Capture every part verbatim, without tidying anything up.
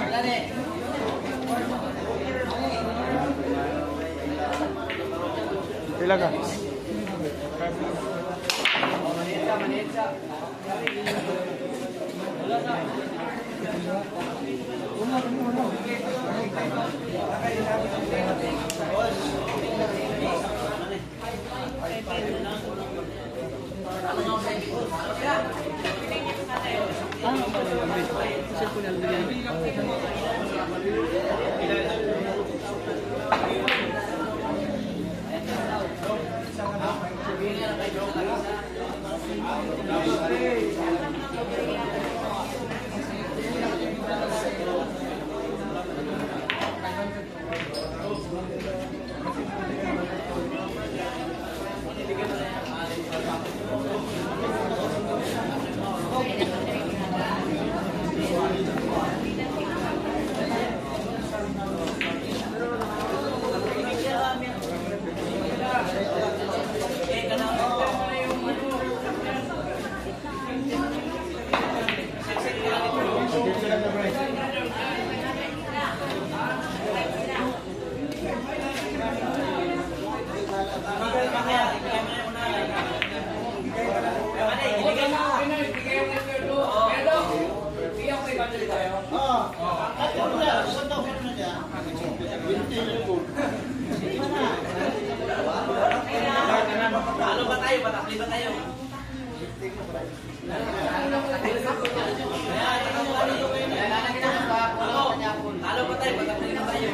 Pila ka? Halo ba tayo? Patakli ba tayo? Halo ba tayo? Patakli na tayo.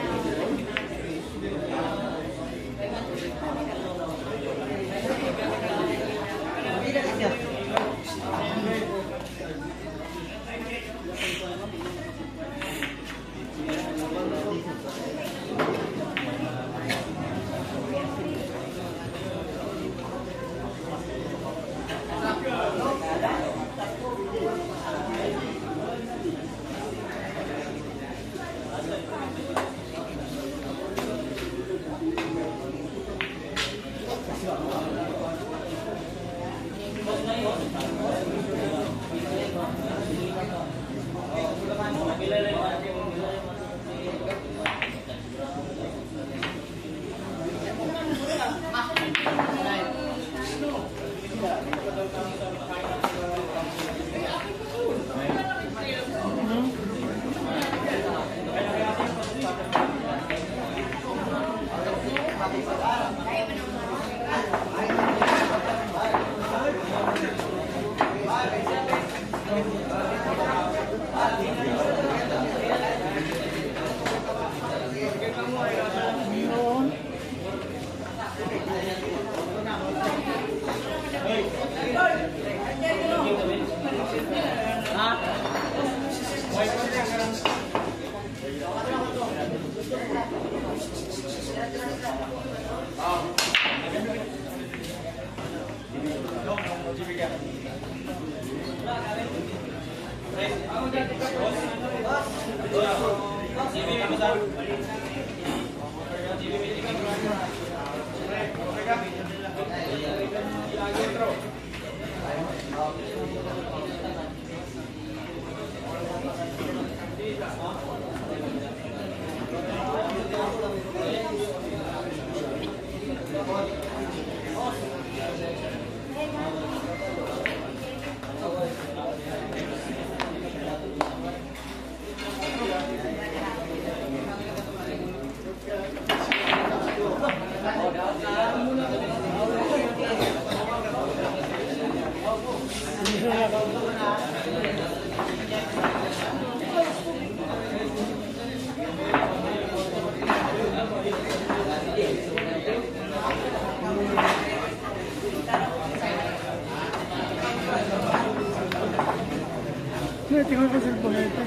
Tingnan ko sa cellphone ito.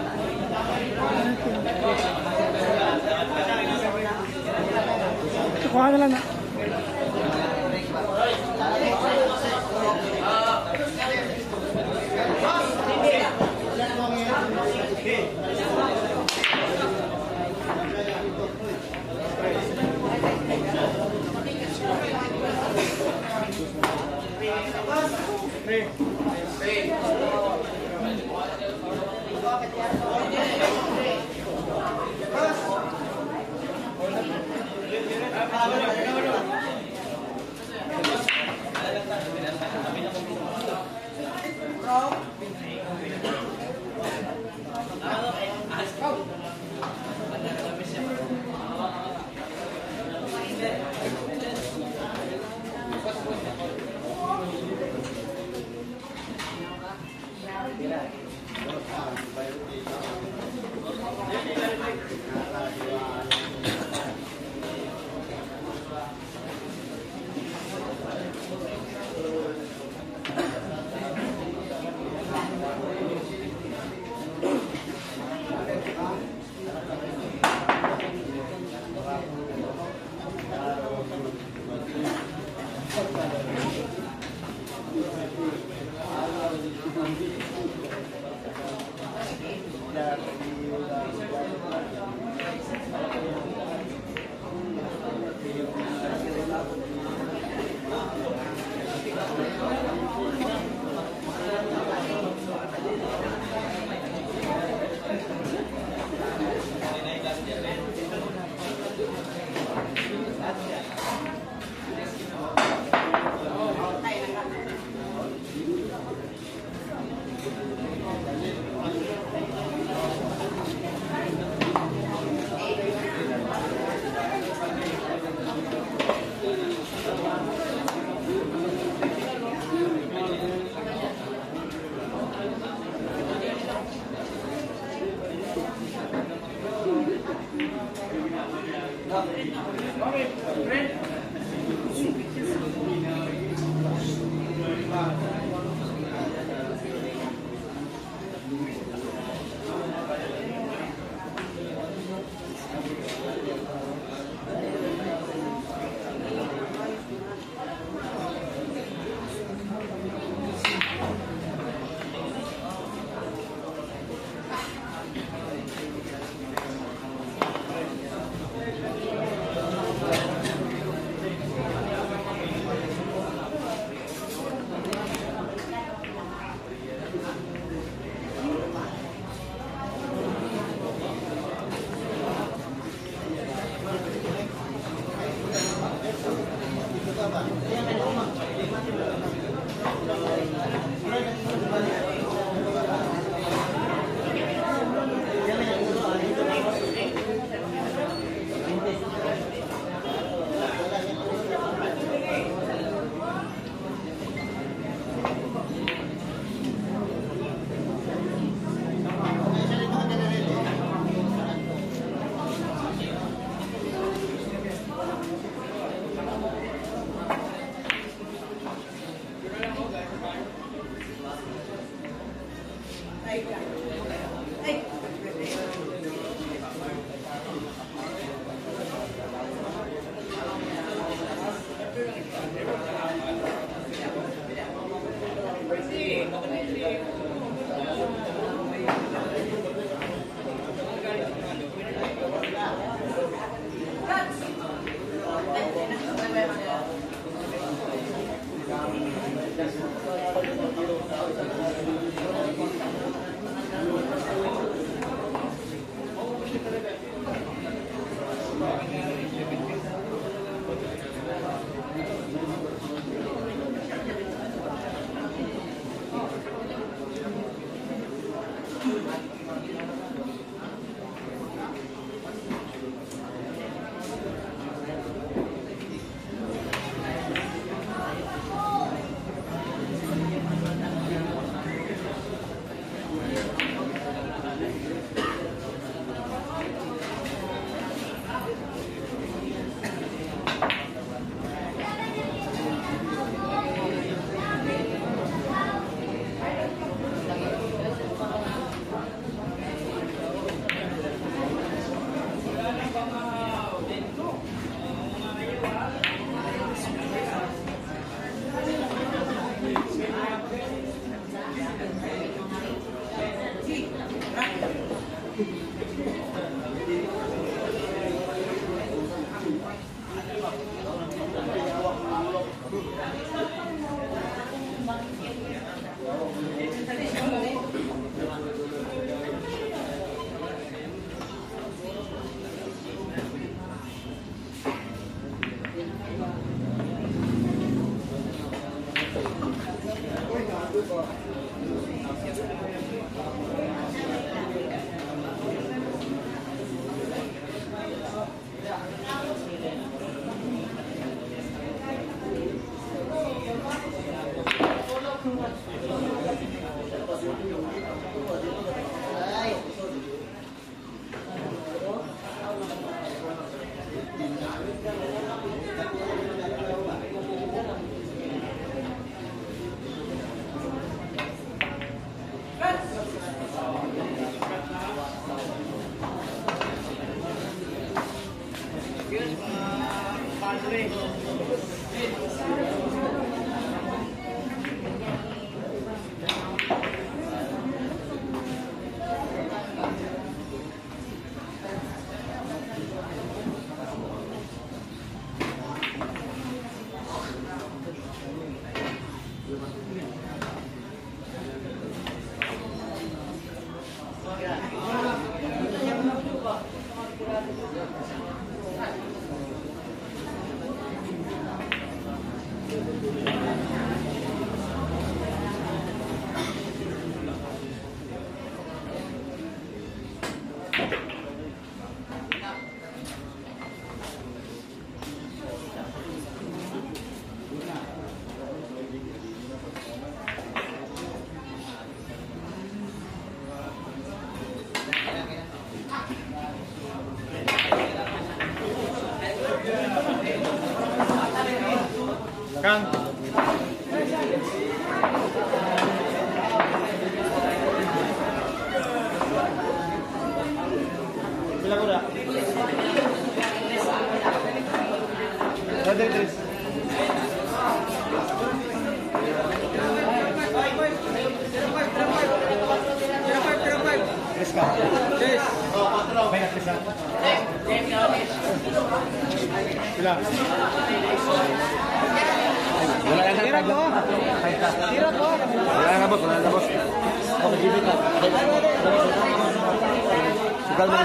Kuha na lang na. Three. Kang. Bila ko dah. Ada Chris. Chris ka. Chris. Oh, patro. May Chris. Bila. Wala lang tira ko. Tira ko. Wala na boss, wala na boss. Ako gibit na. Sugal mo.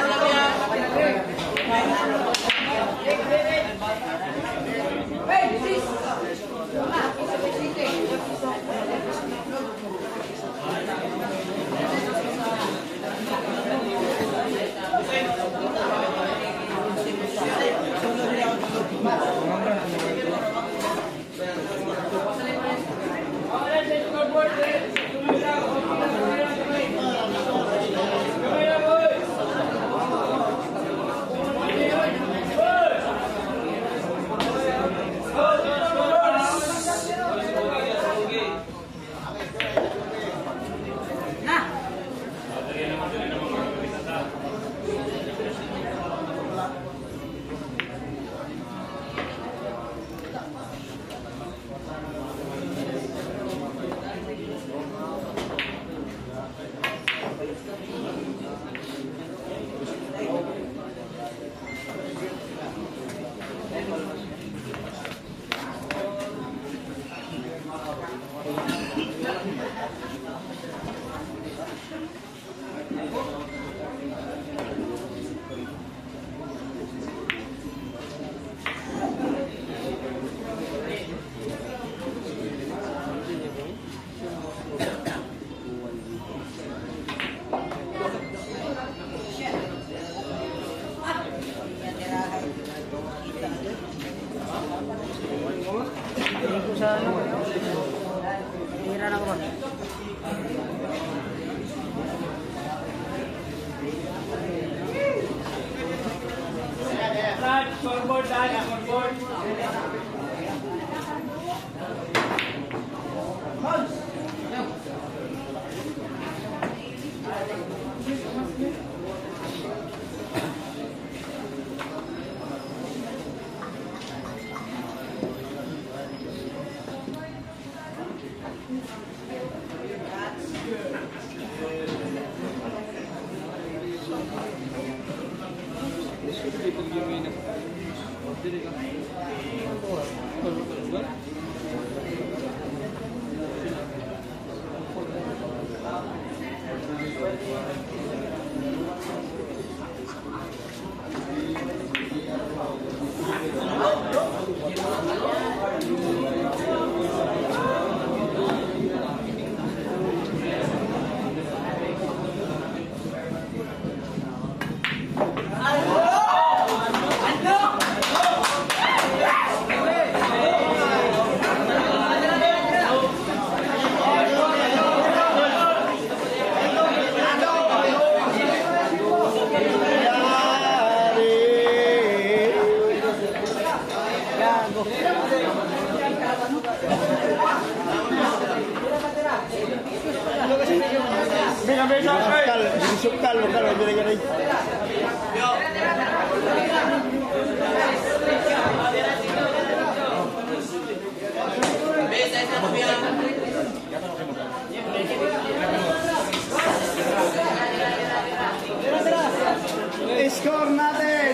Sa ano? Hira na ko ba? Dad, scoreboard, dad, scoreboard. Sukal, jadi sukal lokal lagi lagi. Score natin!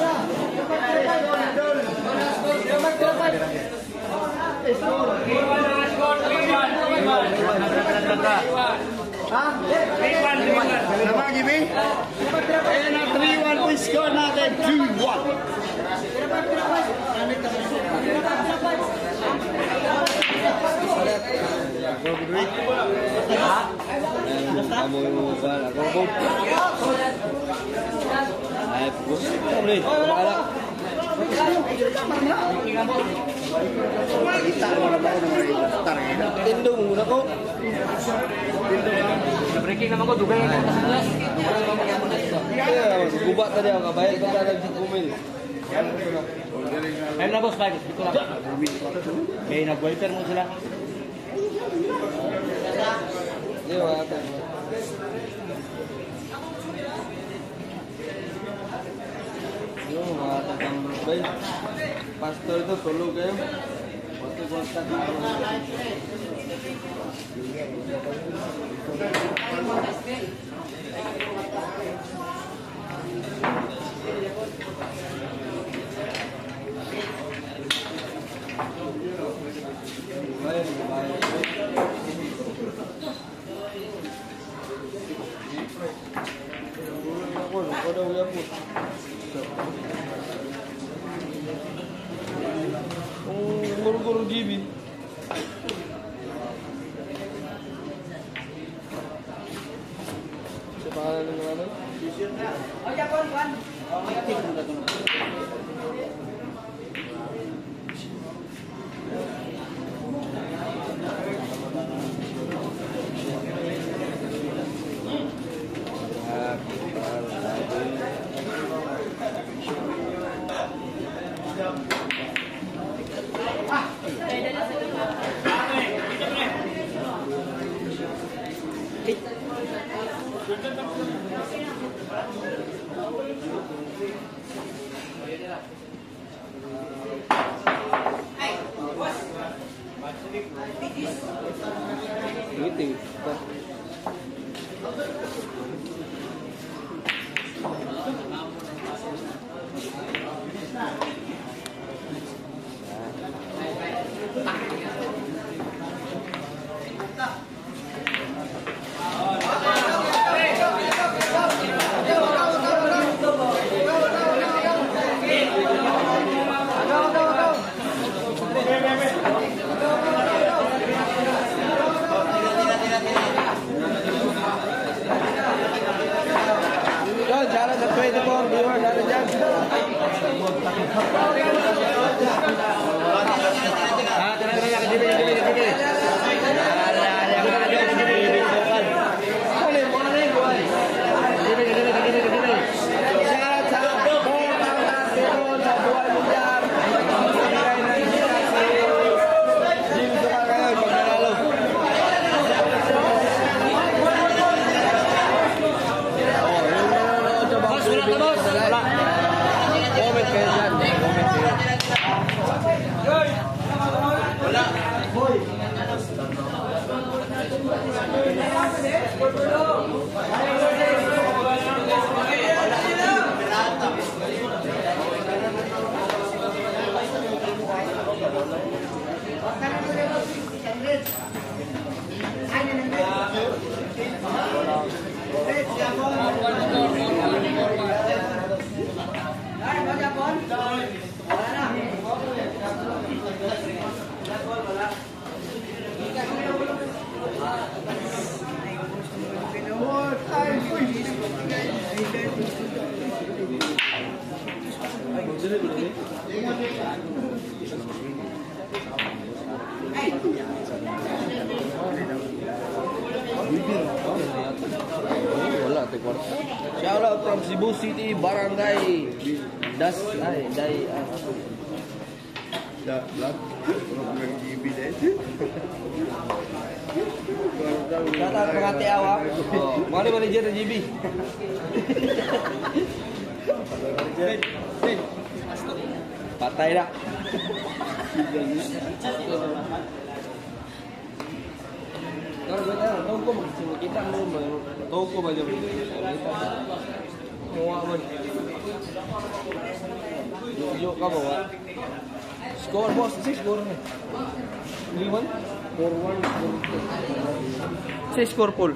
Ha? Nama Gibi? Ayan na, three one po score natin, two one. Kamu yung bal, ako po. Ay, bus. Kamu rin, kumala. Tindo muna ko. Breaking naman ko, dugay na sa glass. Kaya, gubat tadi ako kabayad pa tayo nag-kumil. Ayun na boss, bye. Dito lang. Okay, nag-wiper mo sila. Hindi, wala tayo. Yung mga tatang bay. Pastor ito, tulog kayo. Kontak-kontak. Bayan, bayan. Ako, ako daw yan po. Ang guru-guru G B. Sa pangalan ng mga ano? O, Japon, Juan. Meeting. Yun, shout out sa twenty-four viewers natin dyan. Ah, tara tara, kadibi, kadibi, kadibi. Ala, ala, ala, kadibi, lokal. Kadibi, kadibi, kadibi, kadibi. Shout out sa Botang Natin sa buhay mo dyan. Ibigay na inspirasi. Jim, suka kayo pag nanalo. Boss, wala ka, boss. Wala. Comment kayo dyan. Comment kayo. Wala, tekor. Shout out from Cebu City, Barangay Das, ay, Day, ah, Da, black. Orang G B deh. shout out mga tiawa. Oh, mga ni manager ng G B. Patay na. Kalau gue tahu, tahu ko magsimukita mo ba? Tahu ko ba yung Muwa mo. Yung ka ba? Score boss, six score na. three one? four one. Six score full.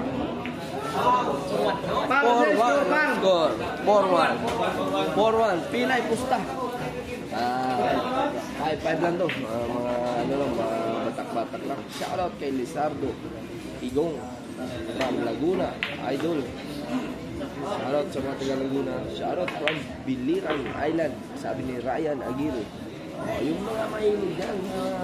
four one score. four one. four one. Pilay pusta. Ah, five five lang to. Uh, mga ano lang, mga batak-batak lang. Shoutout kay Lizardo Igong from Laguna, idol. Shoutout sa mga taga Laguna. Shoutout from Biliran Island, sabi ni Ryan Aguirre. Oh, yung mga mahilig dyan, mga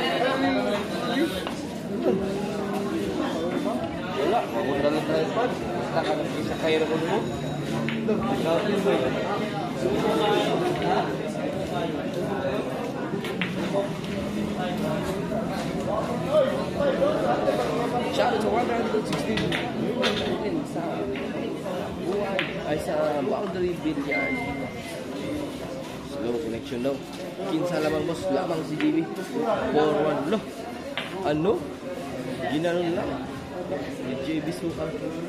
wala, mamunta lang tayo pa. Basta ka nang isa kayo na kuno mo. Shoutout sa one hundred sixteen sa buhay ay sa Boundary Billiard. Slow connection daw. Kinsa lamang boss, lamang si J B. four one. Lo. Ano? Ginanon lang. Ni J B Sukal.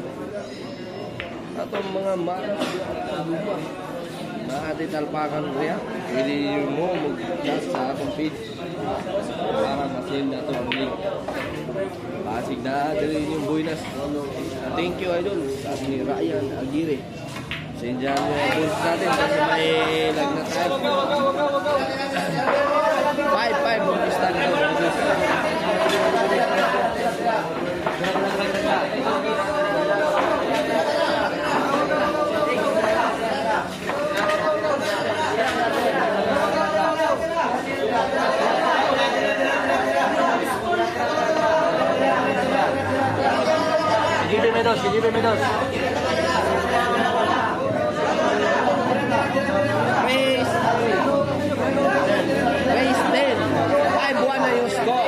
Ato mga maras lupa. Nakati talpakan riya. Pwede mo mag-chat sa atong page para ma-send na itong link. Pasig na dali yung buinas. Thank you idol. Sabi ni Ryan Aguirre. Sendyan mo yung tools natin kasi may lag na tayo. five five bumistan na. J B Medos, J B Medos. Race Race ten. five one na yung score.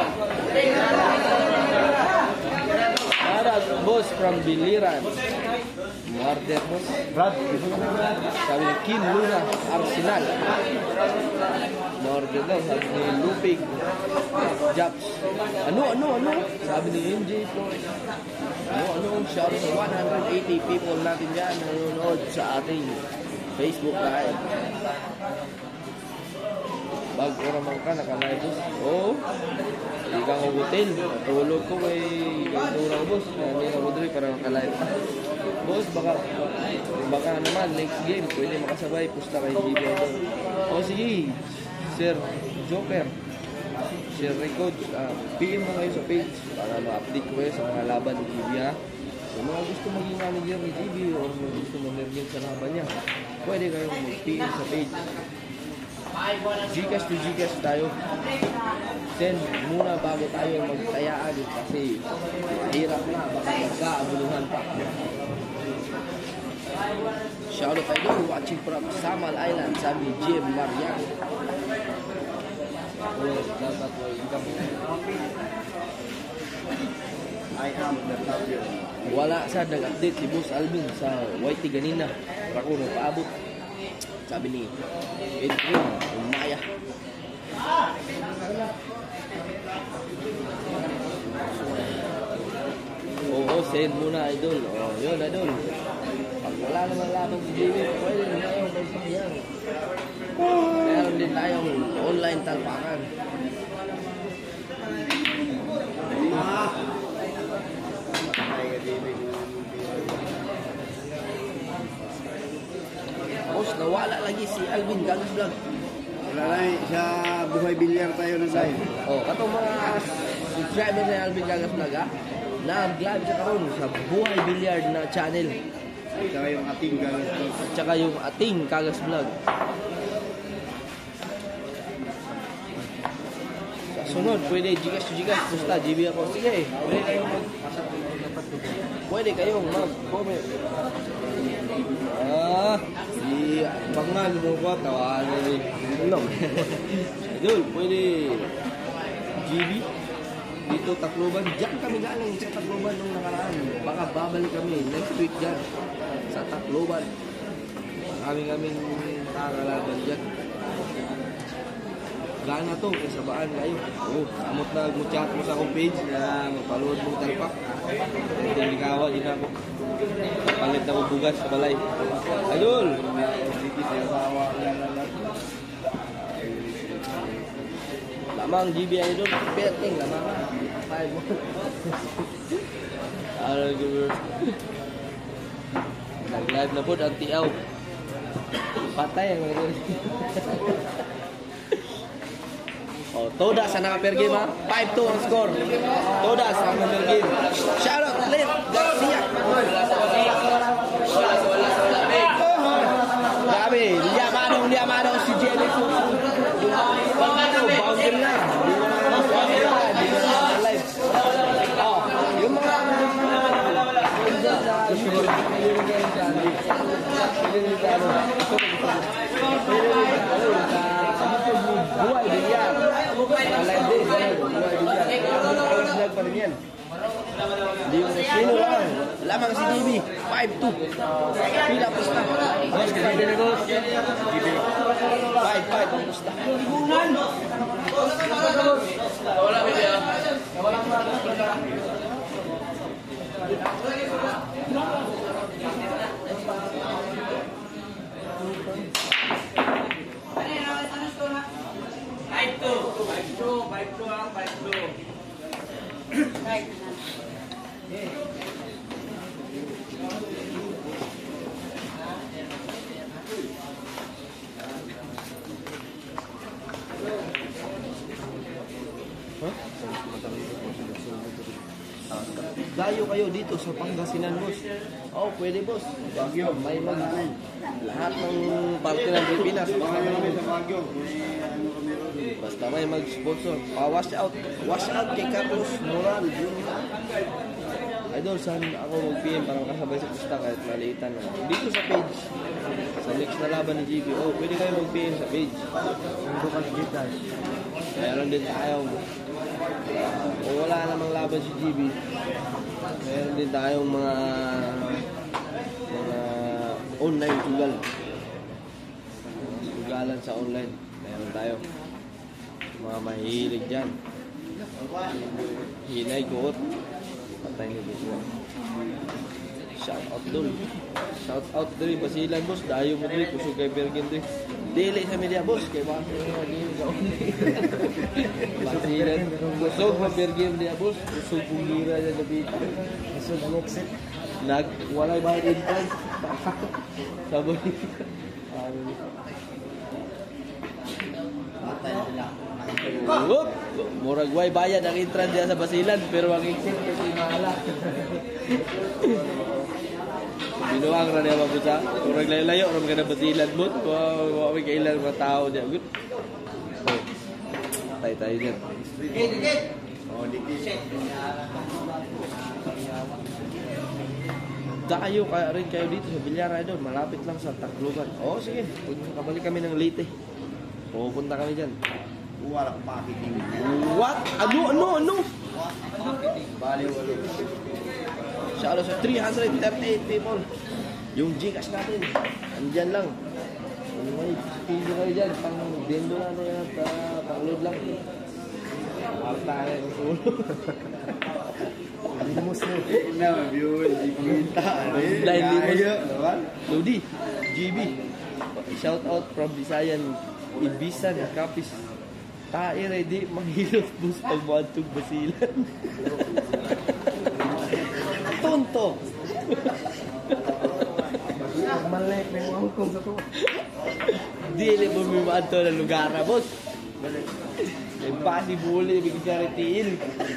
Para boss from Biliran. Marder boss. Brad. Sabi ni Kim Luna, Arsenal. Marder daw, sabi ni Lupig. Japs. Ano, ano, ano? Sabi ni M J Flores. Ano, ano? Shout out sa one hundred eighty people natin dyan na nanonood sa ating Facebook live. Bag oraman ka, naka-live boss. Oo. Hindi ka ko hotel. Natulog ko kay Dura boss. Hindi na ko doon para naka-live ka. Boss, baka baka naman next game pwede makasabay. Pusta kay G B. O sige, Sir Joker, Sir Record, uh, P M mo kayo sa page para ma-update ko kayo sa mga laban ni G B ha. Kung mga gusto maging manager ni G B o mga gusto mag-nergin sa laban niya, pwede kayong mag-P M sa page. Gcash to Gcash tayo. Send muna bago tayo magtayaan kasi hirap na, baka magkaabuluhan pa. Shoutout tayo watching from Samal Island, sabi Jim Marian. Oh, dapat mo ikaw. I am the champion. Wala sa nag-update si Boss Alvin sa Y T ganina. Para ko nagpaabot. Sabi ni Edwin Umaya. Oo, send muna idol. Oh, yun idol. Pag wala naman labang si J B, pwede na tayo magpahiyang. Meron din tayong online talpakan. Boss, nawala lagi si Alvin Gagas Vlog. Wala lang, sa Buhay Bilyar tayo na tayo. Oh, katong mga subscriber ni Alvin Gagas Vlog ha. Nag-live siya karon sa Buhay Bilyar na channel. At saka yung ating galas. At saka yung ating Kagas Vlog. Sa sunod, pwede Gcash to Gcash. Basta, G B ako. Sige, pwede kayong mag... Pwede kayong mag-comment. Ah, si Bangal mo ko, tawanan ni Ilong. Idol, pwede G B. Dito Tacloban. Diyan kami galing sa Tacloban nung nakaraan. Baka babalik kami next week dyan sa Tacloban. Kami kaming kakalaban dyan. gana to, kasabaan kayo. Oo, samot na mo-chat mo sa akong page na mapalood mo talpak. Hindi likawa, di na ako. Palit na ko bugas sa balay. Idol! Lamang G B Idol, betting lamang. Five more. Ano gawin? Nag-live na po ang tiaw. Patay ang mga oh, Todas ang naka-per game ha. five two ang score. Todas ang naka-per game. Shoutout Lip Garcia. Grabe, liyamanong liyamanong si Jelly. Boundary na. Oh, yung mga buhay din yan. Live din. Buhay din yan. Vlog pa rin yan. Sino lang? Lamang si G B. five two. Pila pusta. Boss, kapag din boss. five five ang pusta. Wala ba yan? five two. five two. five two ah. five two. Dayo kayo dito sa Pangasinan, boss. Oh, pwede, boss. Bagyo, may mag lahat ng parte ng Pilipinas. Basta may mag-sponsor. Pa-wash out. Wash out kay Carlos Moral. Idol, saan ako mag-P M para makasabay sa pusta kahit maliitan na. Dito sa page. Sa next na laban ni G B. Oh, pwede kayo mag-P M sa page. Bukas kita. Mayroon din tayo. O wala namang laban si G B. Mayroon din tayong mga mga online sugal. Sugalan sa online. Mayroon tayo. Mga mahilig dyan. Hinay, kuot. Patay ni Bito. Shout out dun. Shout out dun. Basilan, boss. Dayo mo dun. Kusog kay Bergen dun. Dili sa media, boss. Kay baka yung game sa online. Basilan. Kusog kay Bergen dia, boss. Kusog pungira dyan na Bito. Kusog Nexit. Nag, walay bayad entrance. Sabon. Whoop! Murag way bayad ang entrance diya sa Basilan pero ang exit kasi mahala. Binuang ra niya mabusa. Murag layo-layo ra mga na Basilan mo. Wa may kailan mga tao diya. Good. Oh. Tay tayo diyan. Dikit, dikit. Oh, dikit. Dayo kaya rin kayo dito sa Bilyara doon. Malapit lang sa Tacloban. Oh, sige. Kabalik kami ng Leyte. Pupunta kami diyan. Wala kang marketing. What? Ano? Ano? Ano? Bali, wala. Shout out sa three hundred thirty-eight people. Yung Gcash natin. Andyan lang. May video kayo dyan. Pang dendo na ano yan. Pang load lang. Marta na yung sulo. Limos na. Na, viewers. Ikita. Blind limos. Lodi. G B. Shout out from Visayan. Ibisan. Kapis. Tae ready manghilot bus pag buantog Basilan. Tonto. Malek na yung hukong sa to. Dili mo may maanto na lugar na, boss. Impossible, bigyan ka retiil.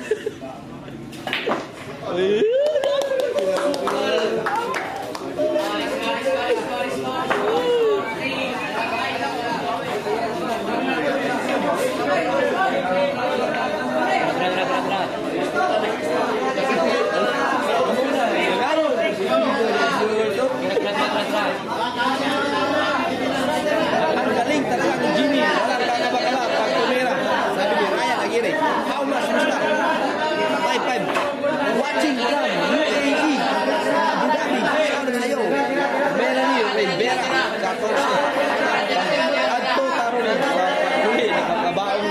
Ang galing talaga ng Jimmy. Walang kakabakala pag tumira. Sabi ni Ryan Aguirre, how much musta? five five. Watching from U A E. Abu Dhabi. Shout out sa'yo. Melanie Rivera. fourteen. Adto taro na sa pagkuli. Nakakabaong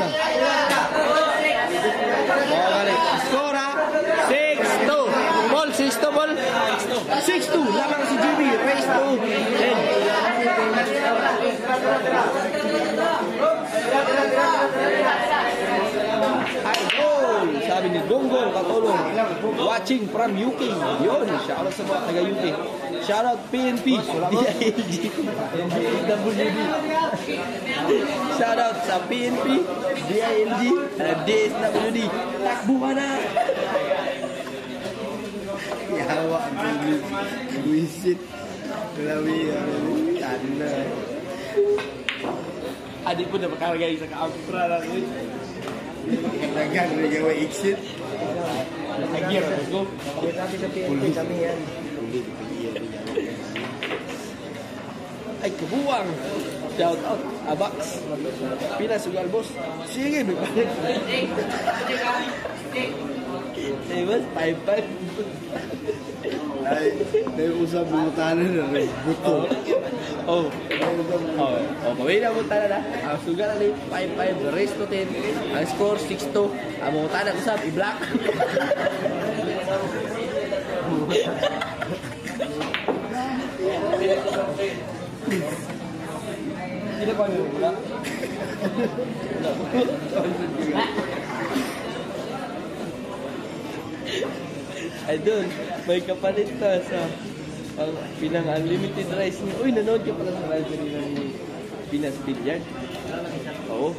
two, ten. Idol, sabi ni Gonggong Katulong, watching from U K. Yun, shoutout sa mga taga U K. Shoutout P N P, D I L G, W D. Shoutout sa P N P, D I L G, D S W D. Takbo ka na! Yawa, buisit. Grabe, ano. Adik pun dah pakai sa kampra lang. Dagang, may gawa exit. Agir ako. Kami sa P N P kami yan. Ay, kebuang. Shout out, Abax. Pila sugal bos. Sige, may balik. Eh, bos, five five. Ay, may usap mga tanan na rin. Buto. Oh. Oh, oh, kawin na mo tanan na. Ang sugal ali five five, the race to ten. Ang score six two. Ang mo tanan usap i-block. Tidak kau ni pula. Idol, may kapalit ta sa ang pinang unlimited rice niya. Uy, nanood ka pala sa rice nila ni Pinas Billiard. Oo.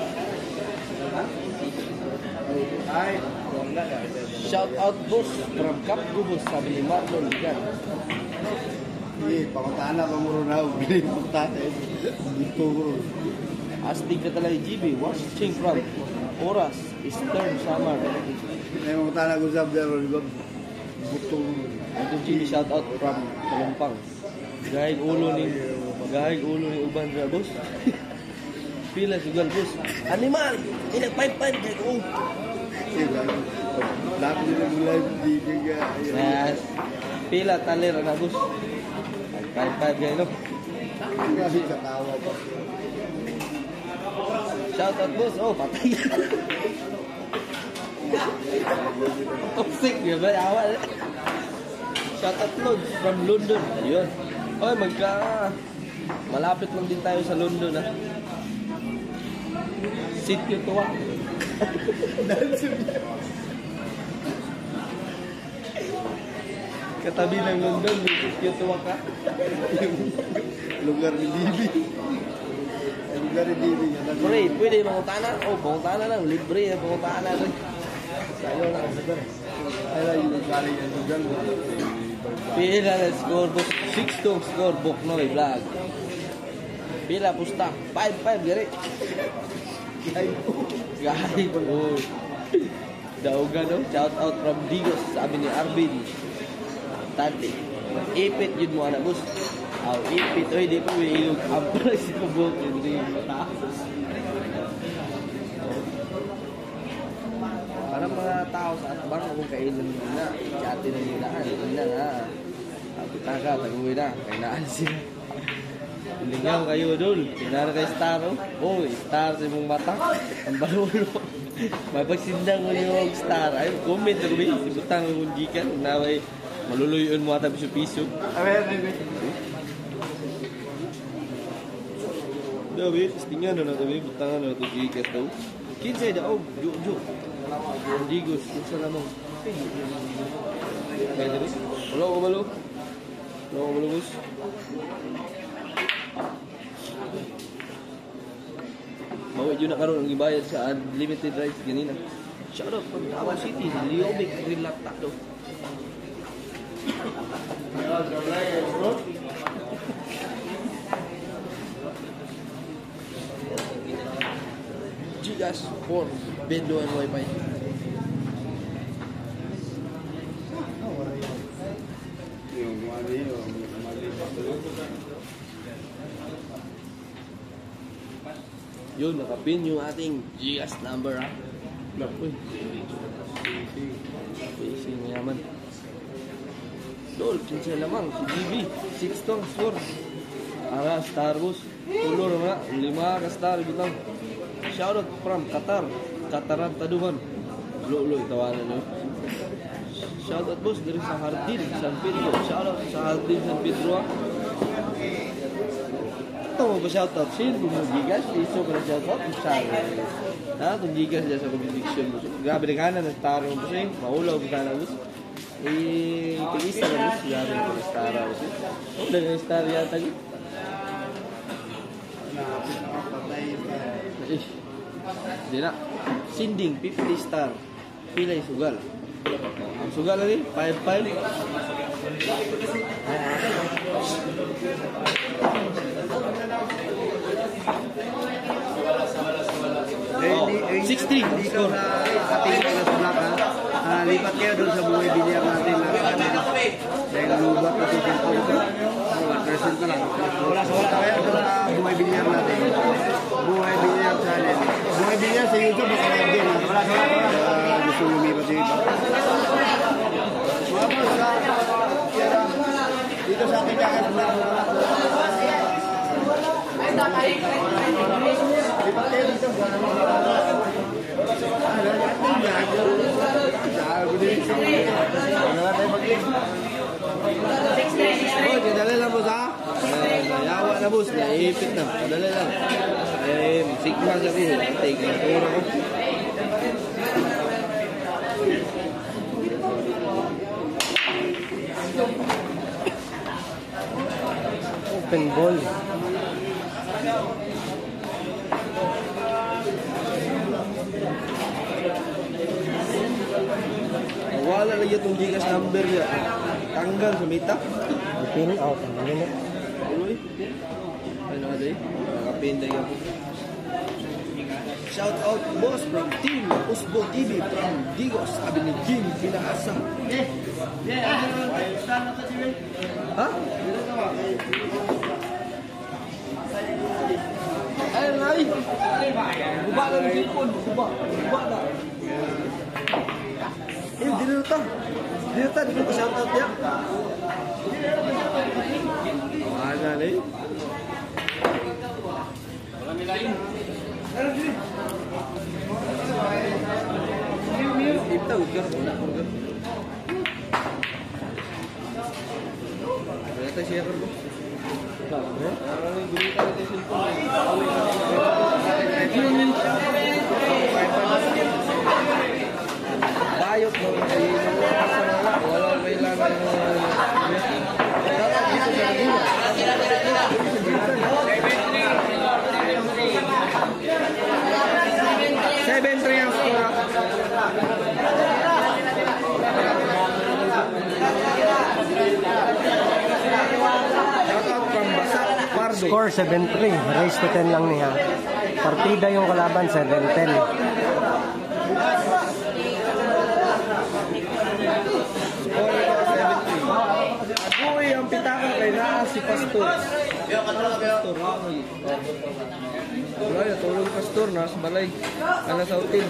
Ay, Shout out boss from Cap Gubos, sabi ni Marlon Ligan. hindi, pakutana pa mo rin ako. Bili mo tatay. Buto ko. Astig ka talaga G B, watching from Oras, Eastern Samar. May mga tanang usap dyan, di ba? Buto ko. Ito G B, shout out from Talumpang. Gahig ulo ni Gahig ulo ni Uban dra boss. Pila sugal boss. Animal, ina five five kay ko. Lahat nila mulai di kaya. Yes. Pila talir na boss. five five kay no. Kasi katawa pa. Shout out boss. Oh, patay. Toxic ya ba awal. Shout out Lord from London. Yun. Oy, magka malapit lang din tayo sa London ah. Sitio Tuwa. Katabi ng London, may Sitio Tuwa ka. Lugar ni Dibi. Lugar ni Dibi. Pre, pwede mangutana? Oh, mangutana lang. Libre eh, mangutana rin. Sayo lang. Ay, ay, yung galing yung lugar. Pila na scorebook. six two scorebook no, may vlog. Pila pusta. five five gari. Gahay po. Oh. Dauga no? Shout out from Digos. Sabi ni Arvin. Tati. Ipit yun mo anak bus. Aw, ipit. Oy, di pa may ilog. Ampra si Kubok. Hindi mataas. Parang mga tao sa atbang kung kailan na. Chati na nilaan. Yun na nga. Kita ka, taguwi na. Kainaan sila. Lingaw kayo, Dol. Kinara kay Star, oh. Oh, Star sa mong mata. Ang balulo. May pagsindang mo yung Star. Ay, comment na kami. Sibutang yung gikan. Naway, maluluyon mo ata piso-piso. Amen, amen. Dabi, testingan na natin. Butangan na ito gikas daw. Kinsay da, oh, jo-jo. Digos, kung sa lamang. Kaya dabi. Wala ko malo. Wala ko malo, boss. Mawid yun na karoon ang ibayad sa unlimited rides ganina. Shout out from Davao City, Liobek, Green Laptop do. Gigas for Bendo and Wi-Fi. Yung ano yun, mali pa. Yun, nakapin yung ating Gigas number ha. Uy. Facing mayaman. Dol, kinsa lamang, si G B, six tong score. Ara, Star Bus, tulor na, lima ka star, bitang. Shoutout from Qatar, Qataran Taduhan. Lulo, itawanan nyo. Shoutout boss, dari sa Hardin, San Pedro. Shoutout sa Hardin, San Pedro. Ito mo ba shoutout? Sino mo gigas? Iso ko na shoutout? Saan? Ha? Kung gigas dyan sa competition mo. Grabe na kanan, nag-star mo po siya. Maulaw ko sana mo. Eh, tig-isa na mo. Grabe na nag-star mo siya. Oh, nag-star yata niya. Eh, hindi na. Sinding, fifty star. Pilay sugal. Ang sugal na rin, five five. Oh, six three. Dito sa ating kasulatan, uh, lipat kayo doon sa buhay bilyar natin na kanan. Dahil lubat na si Tito ito. Present na lang. Wala sa wala kayo doon sa buhay bilyar natin. Buhay bilyar channel. Buhay bilyar sa YouTube, baka live din. Wala sa wala. Uh, gusto lumipat dito. Mga boss, uh, dito sa ating kasulatan. Lipat kayo dito. Oh, kadali lang po sa nayawa na boss, naipit na. Kadali lang. Eh, sigma sa ko. Take lang pura ko. Open ball. Wala lagi itong gigas number niya. Tanggal sa mita. Pin out. Ang minute. Uy. Ano nga day? Nakapinda yan po. Shout out boss from team Usbo T V from Digos. Sabi ni Jim Pinaasa. Ha? Ayun na ay. Guba na ng cellphone. Guba. Guba na. Eh, dinuta. Dinuta, di ko shout out yan. Wala na eh. Wala nilain. Ito, ugar ko na. Wala tayo share ko. Parang gumita na tayo cellphone. Bayot mo kayo. Wala kailangan dito sa Laguna. seven three ang score. Shoutout from Basa Pardo. Score seven three. Race to ten lang niya. Partida yung kalaban seven ten. Uy, ang pitaka kay naa si Pastor. Pastor, ay. Wala, tulong Pastor, nasa balay. Ano sa hotel?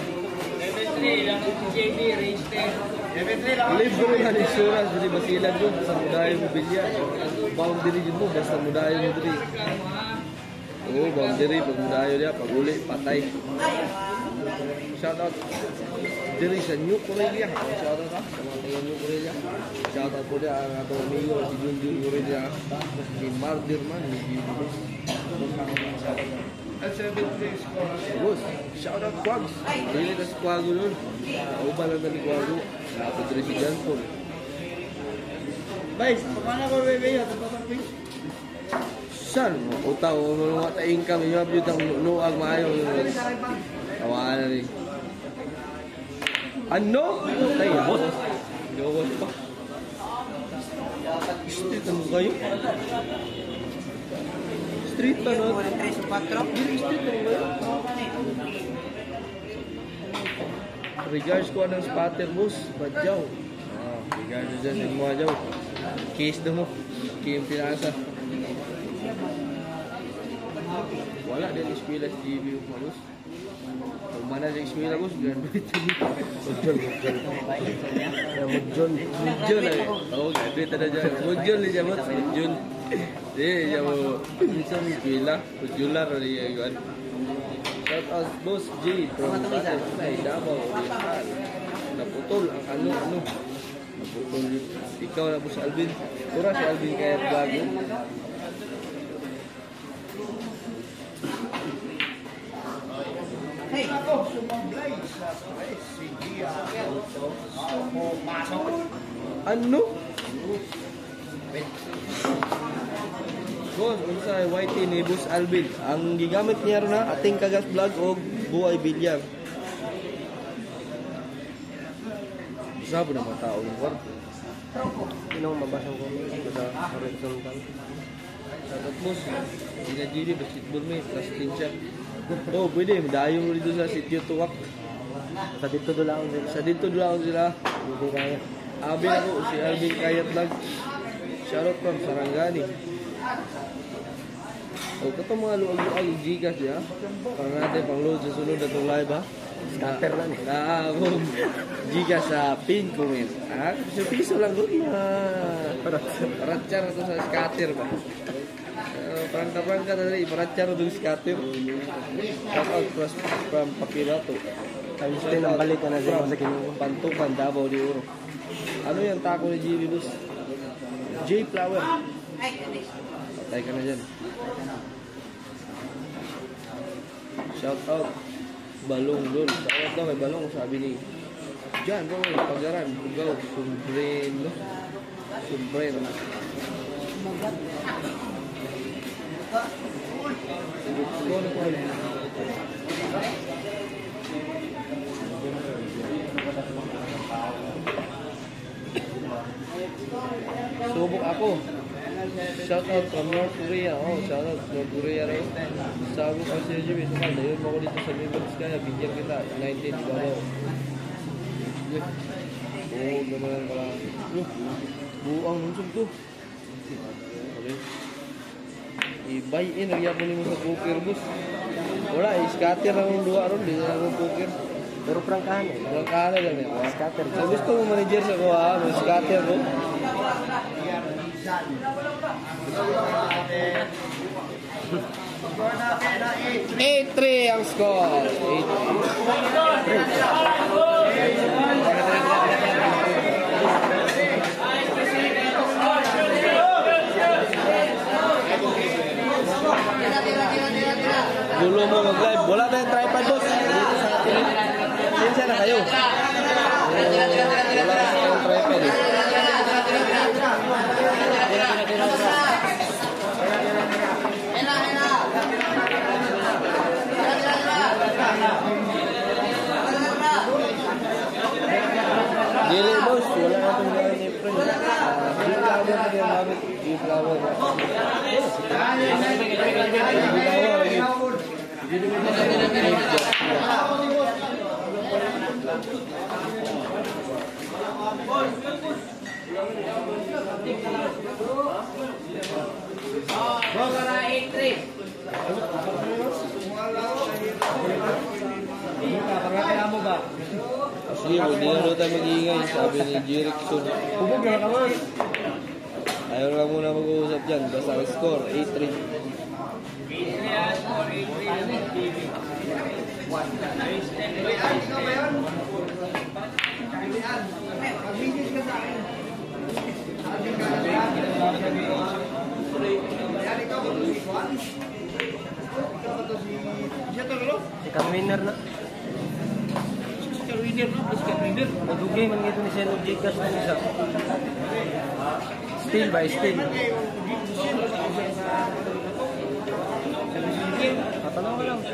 Libre nga ni Suras, hindi basilan doon sa Mudayo Mobilya. Boundary din mo, basta Mudayo mo diri. Oo, boundary, pag Mudayo niya, pag uli, patay. Shoutout diri sa New Korea. Shoutout ha, sa mga taga New Korea. Shoutout po dia ang atong amigo si Junjun Korea. Si Mardir man, si Junjun. At seven days ko. Boss, shoutout Quags. Dili ka si Quago nun. Kauba lang na ni Quago. Dapat diri si John Paul. Guys, paano ko bebe ya? San, utaw mo mga ta-income niyo abot ang nuag maayo. Tawanan rin. Ano? Tay, boss. Gawin pa. Street ano kayo? Street pa no? Street ano kayo? Regards ko ng spatter boss. Badyaw. Ah, regards dyan sa mga jaw. Case na mo. Kiyong pinasa. Wala din eskwela sa G B U boss. Kung mana sa eskwela boss, graduate sa dito. Mudjol, mudjol. Mudjol. Mudjol ay. Oo, graduate na dyan. Mudjol niya boss. Mudjol. Hindi, niya mo. Minsan eskwela. Mudjol na rin niya yun. Shout out boss J. From Patay, Davao, Oriental. Naputol ang ano-ano. Naputol yun. Ikaw na boss Alvin. Tura si Alvin kaya vlog yun. Ano? Boss, unsay Y T ni Boss Alvin. Ang gigamit niya ron na ating kagas vlog o buhay bilyar. Sabo na mga tao ng kwarto. Sinong mabasang comment sa horizontal? Sabat boss, sina Gini, basketball may, plastin siya. Oh, pwede, madayong dito sa sityo tuwak. Sa dito dulaon sila. Sa dito lang sila. Hindi kaya. Abi ako, si Alvin Kayat Vlog. Shoutout from Sarangani. O, kato mga luwag-luwag yung Gcash niya. Para natin pang load sa sunod na itong live ha. Scatter na ni. Na akong Gcash sa pin comment. Ha? Piso piso lang doon na. Paratsyar na ito sa scatter ba? Uh, Prangka-prangka na rin. Paratsyar na ito sa scatter. Shoutout from, from Papirato. Times ten ang balik ka na siya sa kinuha. Pantukan, Davao de Oro. Ano yung tako ni Jimmy Bus? J-Flower. Patay ka na dyan. Shout out. Balong doon. Shout out daw kay Balong. Sabi ni Diyan bro, pagaran. Bugaw. Sumbren. No? Sumbren. Subok ako. Shout out from North Korea. Oh, shout out North Korea rin. Sabi ko si Jimmy, sumali. Dahil mo ako dito sa Members kaya, bigyan kita. nineteen, bago. Oo, naman pala. Buang nunsog to. Okay. I-buy in, nagya po mo sa poker bus. Wala, i-scatter lang yung duwa ron. Di na lang yung poker. Pero prangkahan eh. Walang kahala lang eh. Scatter. So gusto mo manager sa kuha, may scatter ko. eight three ang score. eight Gulo mo mag-live. Wala tayong tripod, boss. Dito sa atin. Sinsya na kayo. Wala tayong tripod eh. Dili, boss. Wala na itong gano'n ni friend. G-flower na yung gamit. G-flower na. Kasi hindi na daw tayo mag-iingay, sabi ni Jerickson. Hubog na kaman. Ayaw lang muna mag-uusap dyan, basta ang score, eight three. Sikat winner na. Madugay man gito ni Seno Gcash na isa. Still by still. Katanaw ko lang.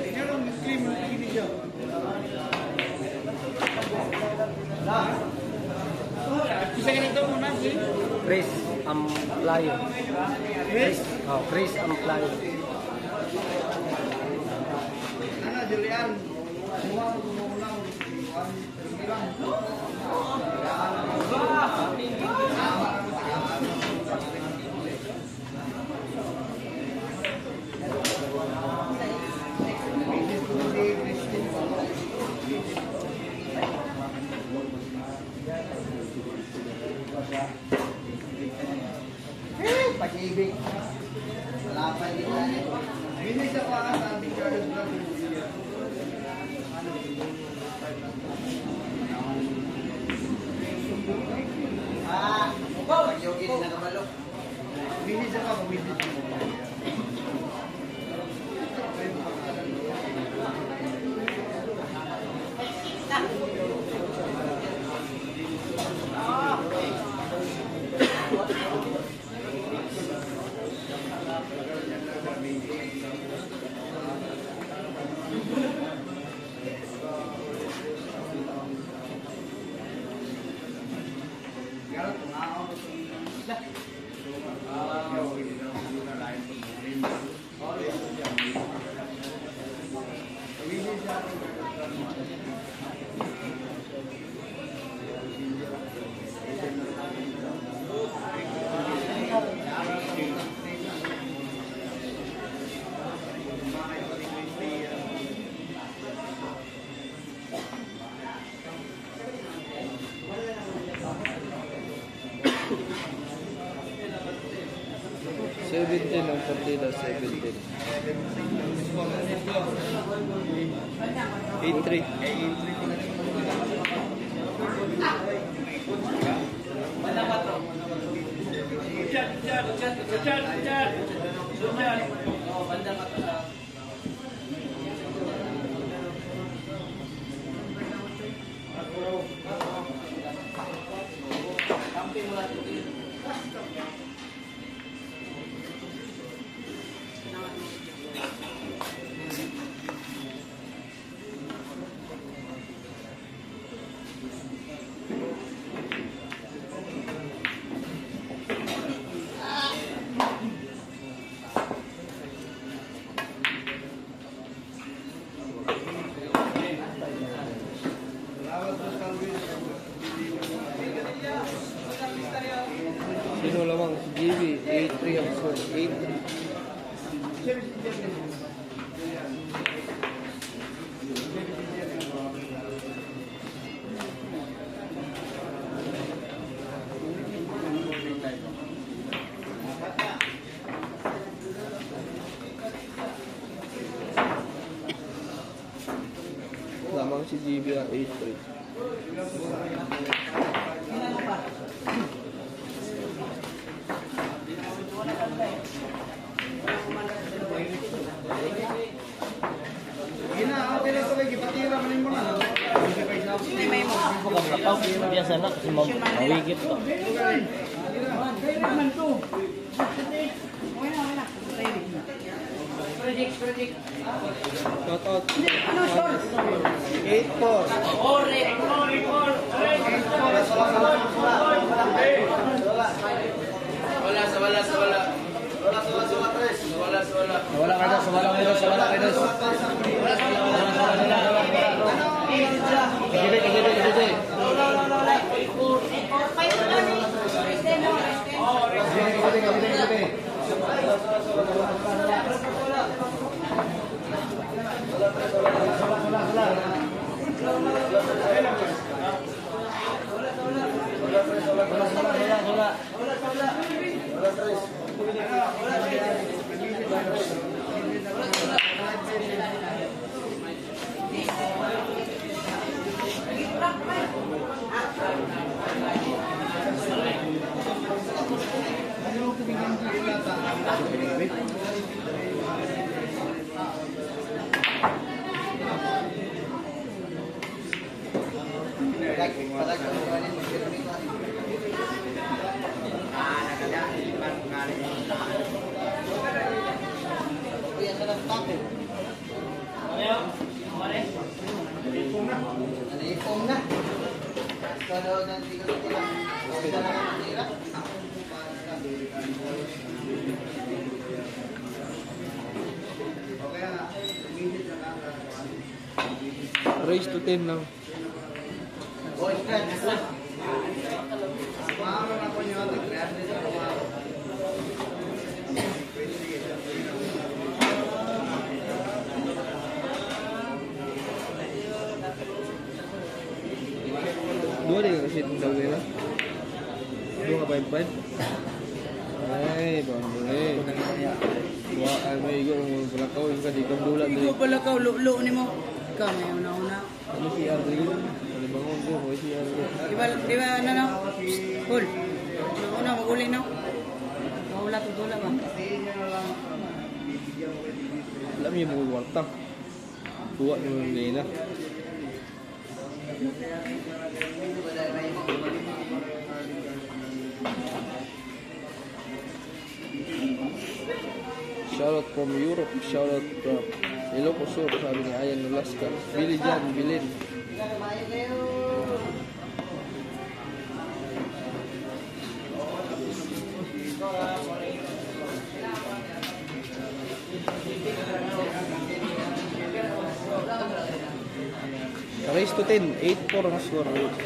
Chris Amplayo. Chris? Oh, Chris Amplayo. Ano, Julian? Pag-ibig. Wala pa din na eh. Binis ako ang ating Charles Vlog. Ah, pag-yogi din nakabalo. Binis ako, binis ako. seventeen ang partida, seventeen. eight three. Sino lamang si J B, eight three ang score, eight three. Lamang si J B ang eight three. Gina, okay lang ito. Ipatira mo mo na. Biasa na kasi mawigit to. Shout out. eight four. Wala, sa wala, sa wala. Wala, sa wala, sa wala, tres. Wala, sa wala. Wala ka dos, wala ka dos, wala ka dos. Kajibay, kajibay, kajibay. Raise to ten lang. Dua deh kasi itong daw nila. Dua ka five five. Ay, boleh. Dua ay may igo ng bulakaw yung kadi kang dulat Ikaw dali. pala ka, lulo ni mo. Ikaw may una-una. Ano si Ardi? Ano bangon ko mo si Ardi? Di ba, di ba, ano na? Cool. Una, maguli na. Mahula to dula ba? Alam niyo mo warta. Tuwa niyo yung Lena. Shoutout from Europe, shoutout from Ilocos Sur, sabi ni Ayan Nolasca. Billy Jan, Bilin. Race to ten, eight four ang score.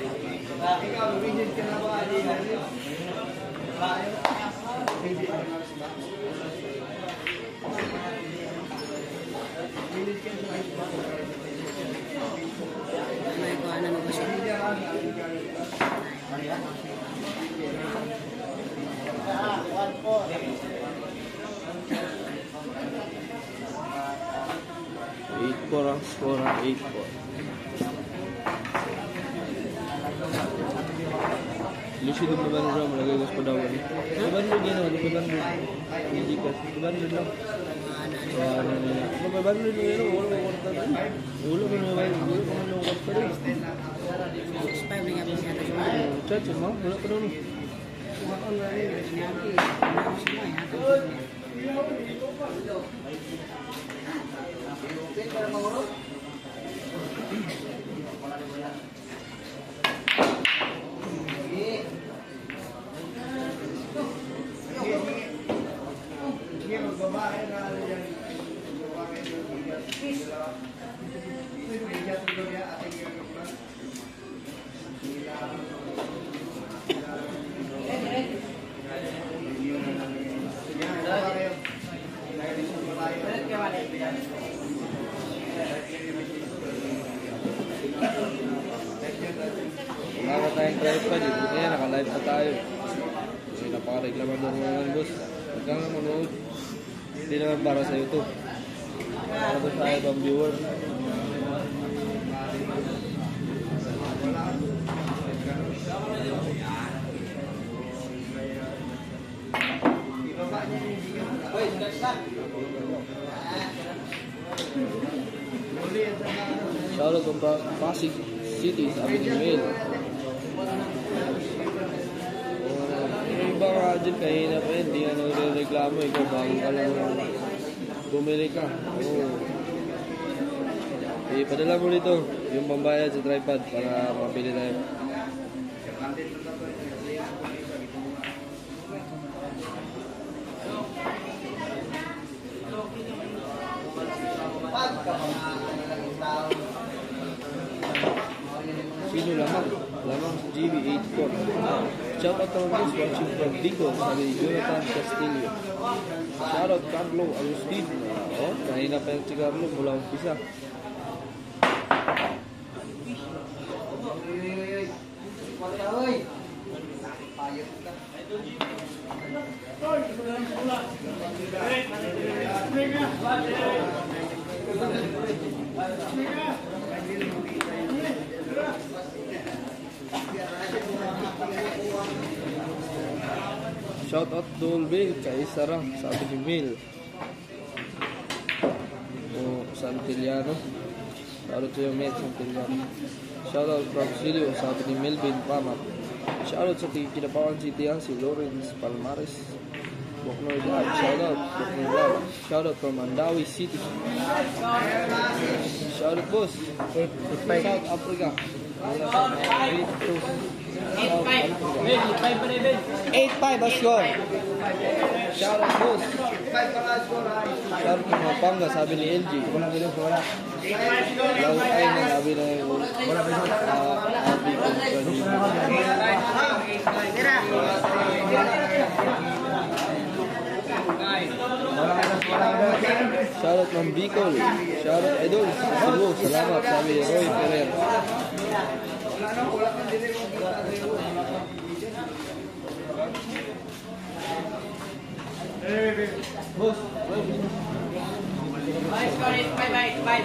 May ko, ano na ba siya? score ang score ang eight four. Lucy doon ba ba ram lagay ko sa padawan. Pabandod yan ako, pabandod. Hindi ka, pabandod lang. So ano nila. Pabandod nyo yan, wala ko kwarta doon. Wala ko na ba yun, wala ko na kwarta doon. Expired na nga po siya. Chacho, ma, wala ka doon. Wala tayong tripod eh. Buti yan, naka-live pa tayo. Kasi napaka-reklamador mo naman, boss. Huwag kang namunood. Hindi naman para sa YouTube. Para to sa ibang viewer. Shoutout kung Pasig City, sabi ni Mel. Yung iba ka dyan, kahina pa yun, di ka nagre-reklamo, ikaw bago ka lang bumili ka. Oo. Eh, padala mo dito yung pambayad sa tripod para mapili tayo. Sino lamang? Lamang si G B eighty-four. Shout out naman guys watching from Bicol, sabi ni Jonathan Castillo. Shout out Carlo Agustin. Oh, kanina pa yung si Carlo mula umpisa. Shout out Dolby kay Sarah, sabi ni Mil. O Santillano. Shout out to yung Met Santillano. Shout out from Silio, sabi ni Melvin Pamat. Shout out sa Kinapawan City si Lawrence Palmares. Buknoy Live, shout out Buknoy Live. Shout out from Mandawi City. Shout out boss South Africa. eight five ang score. Shout out boss. Shout out from Pampanga, sabi ni L G. Wala ko wala. Laut ay na sabi na wala pa shout out from Bicol. Shout out Idol Cebu. Salamat, sabi ni Roy Ferrer. Boss, bye, sorry, bye, bye, bye.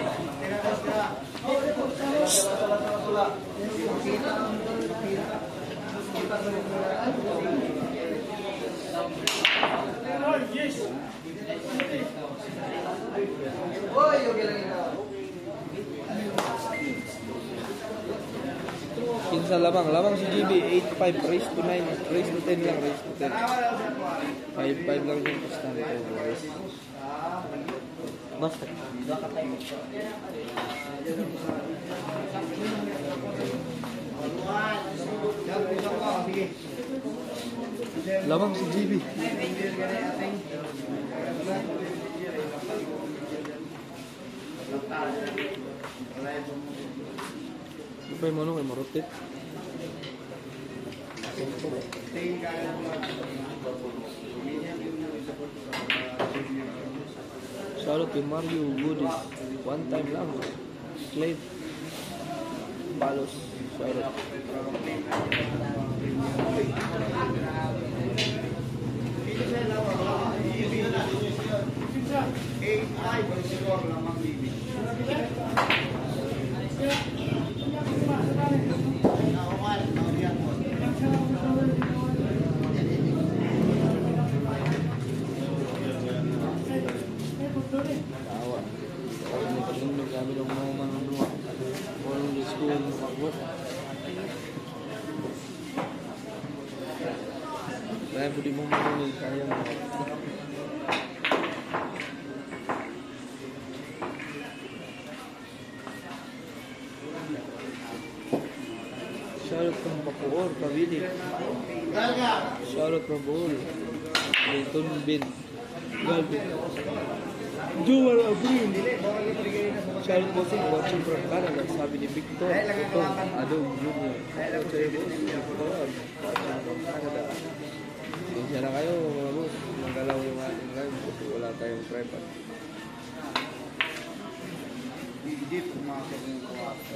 Kinsa lamang, lamang si G B eight five, raise to nine, raise to ten lang, raise to ten. five five lang yung constante guys. Basta. Lamang si G B. Apa yang mau mau rotate? Shout out to Mario Goodies, one time lang. Clay Balos, shout out. eight five ang score lamang, Bibi. Kung Bacoor, Kabilik. Shoutout from Bohol. Clayton Bin. Galvin. Joel Abril. Shoutout po sing watching from Canada. Sabi ni Victor. Utong Adong Junior. Shoutout sa'yo boss. Victor. Watching from Canada. Sinsya na kayo mga boss. Magalaw yung ating live kasi wala tayong tripod. Deep pumasok yung kawasan.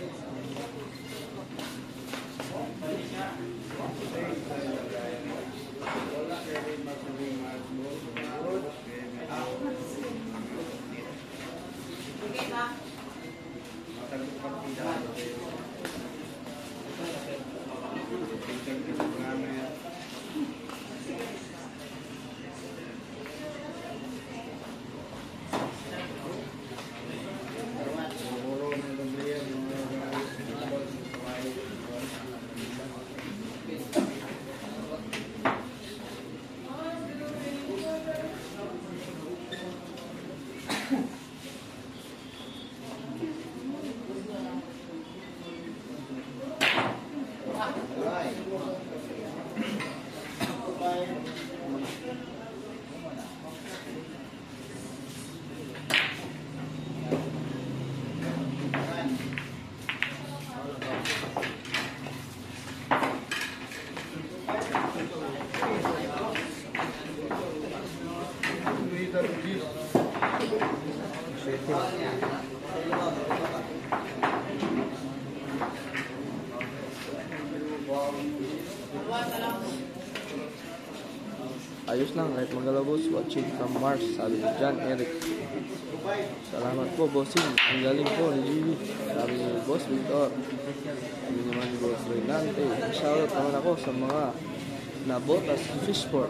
Ayos lang, kahit magalaw boss. Watching from Mars, sabi ni John Eric. Salamat po bossing, ang galing po ni G V. Sabi ni Boss Victor. Sabi naman ni Boss Reynante. Shoutout naman ako sa mga nabotas Fishport.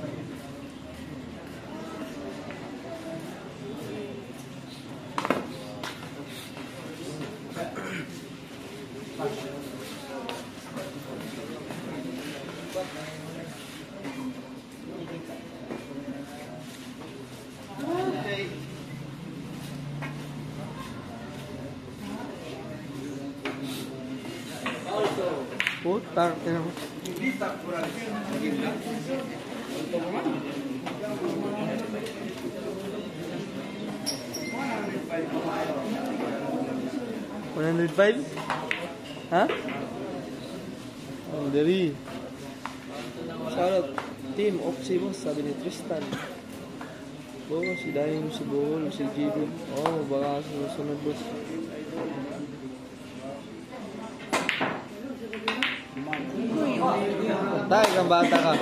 Putar, ina mo. one hundred five? Ha? Ang dari. Shoutout team Oxy boss, sabi ni Tristan. Oo, si Dayong, si Bohol, si Jibin. Oo, baka susunod boss. Tay, kang bata ka.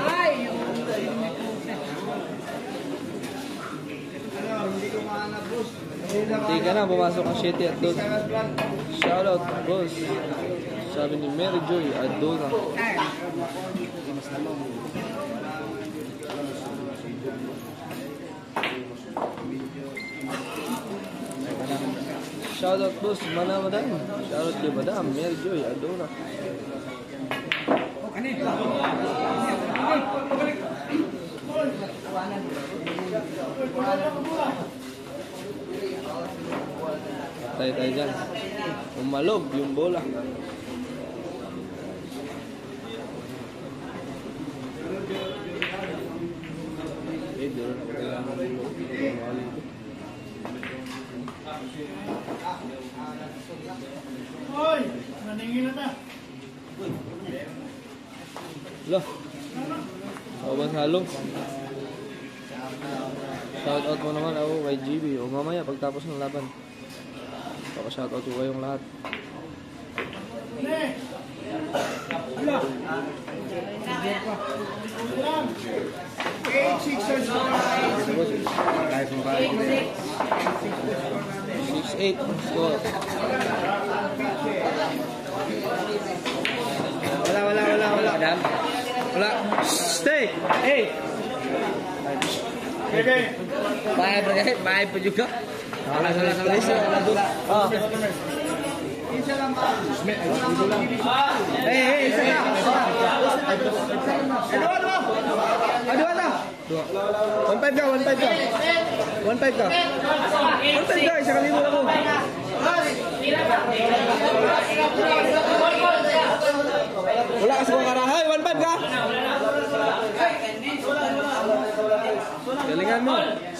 Hindi ko mahanap, boss. Hindi ka na, pumasok ang Shetty at doon. Shoutout, boss. Sabi ni Mary Joy at doon. Shoutout, boss. Mana madam. Shoutout kay madam Mary Joy at doon. Patay tayo dyan. Umalog yung bola. Eh, doon ako kailangan ng Hoy! Maningin na ta. Loh. Sawan halo. Shout out mo naman ako kay G B. O mamaya pagtapos ng laban. Shout out ko kayong lahat. six eight score. Wala, wala, wala, wala. Wala. Stay! Hey! Bahay pa kahit, bahay pa juga. Wala, wala, wala. Oh. Hey, hey, isa na. Ano, ano? Ano, ano? one five ka, one five ka. one five ka. one five ka, isa kalimutan ako. Wala ka sa mga karahay, one bad ka. Galingan mo.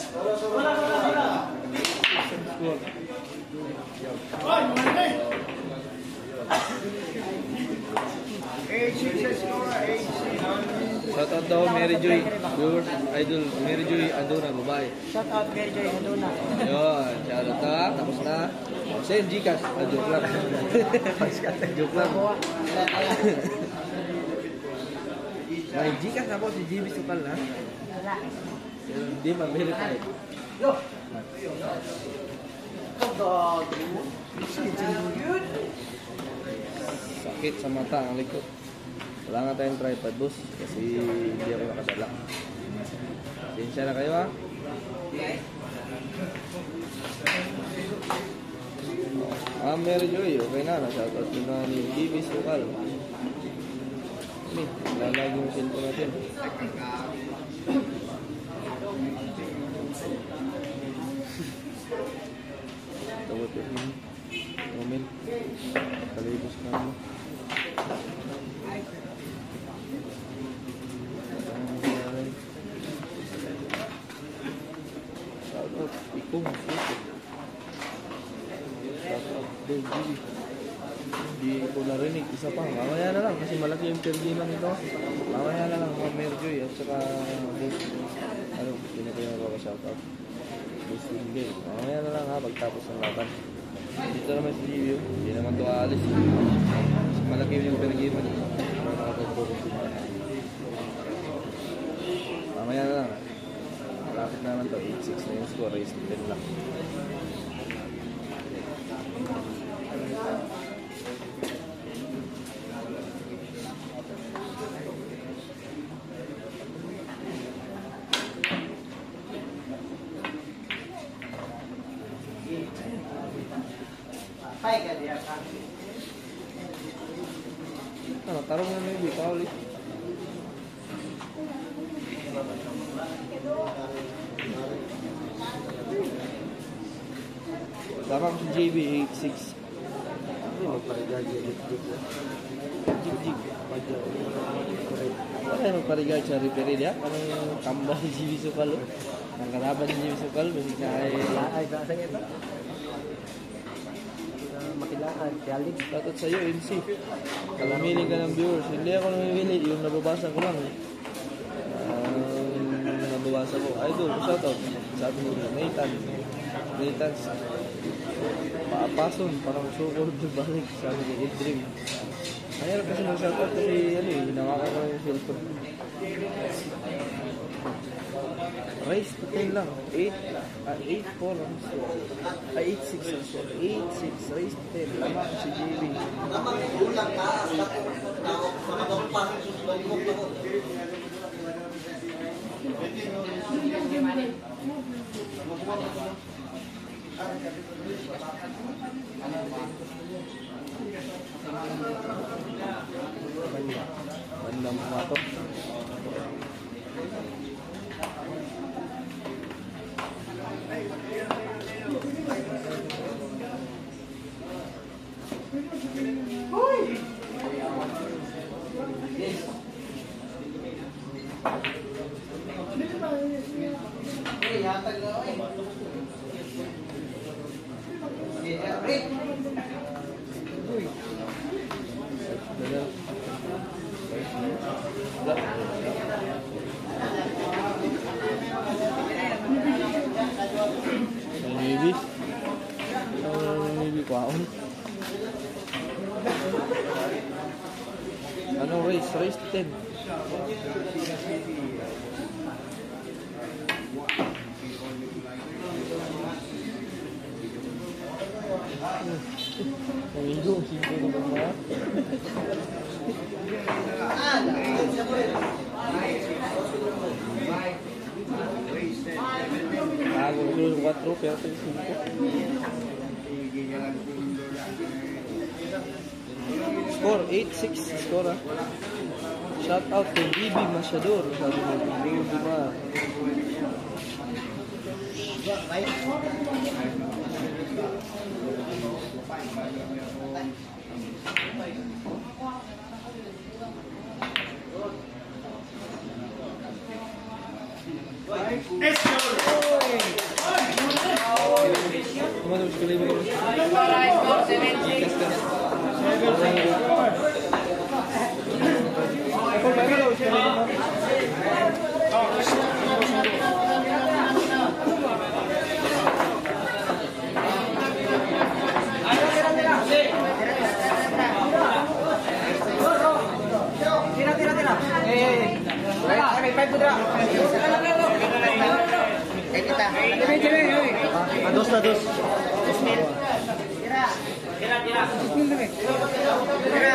Shout out daw Mary Joy, viewers, idol Mary Joy Andona, babae. Shout out kay Joy Haduna. Yun, shout out na, tapos na. Send Gcash, ah, joke lang. Joke lang. May Gcash ako si G B Sukal na. Hindi ma-verify. Sakit sa mata ang likod. Wala nga tayong tripod, boss, kasi hindi ako nakadala. Sinsya na kayo, ha? Ah, Mary Joy, okay na. Nashoutout ko na ni G B Sukal. Ini, lalag yung cellphone natin. Tawag ko yun. Moment. Kalibos na mo. Shoutout. Ikong. Shoutout. Baby. Hindi ko narinig. Isa pa. Mamaya na lang. Kasi malaki yung pergi lang ito. Mamaya na lang. Mga Merjoy. At saka boss. Ano? Hindi na kayo nakaka-shoutout. Boss Wingay. Mamaya na lang ha. Pagtapos ng laban. Dito naman si Gio. Hindi naman ito aalis. Kasi malaki yung pergi mo. Mamaya na lang. Malapit naman ito. eight six na yung score. Race ten lang. Ano, tarong na may bika ulit. Dapat si J B eight six. Hindi magparigay jig jig. Wala magparigay sa referee dia. Anong kamba si G B Sukal? Ang kalaban ni G B Sukal kasi ay Ay, saan ito? Makilaan, Khalid. tatot sa'yo, M C. Kalamili ka ng viewers. Hindi ako namimili. Yung nababasa ko lang. Eh. Um, nababasa ko. Idol, shoutout. Sabi mo, Nathan. Nathan. Paapason. Parang sukol balik. Sabi ni Edrim. Mayroon kasi mag-shoutout kasi ano eh. Hinawakan ko lang yung cellphone. Race to ten lang. eight, eight four ang score. Ay, eight six ang score. eight six, race to ten. Lama ko si J B. Banda. Banda matok. Maybe. Oh, maybe kwaon. Ano race? Race to ten. Amigo, simple naman ba? Tago yung four pero ito yung five. Score, eight six score ah. Shout out to B B Masyador. Sabi mo, hindi mo ba? Tumatapos ko lang yung Tira, tira, tira. Eh, okay, five po dira. Eh, kita. Tira, tira, oy. Ah, dos na dos. Tira. Tira, tira. Tira.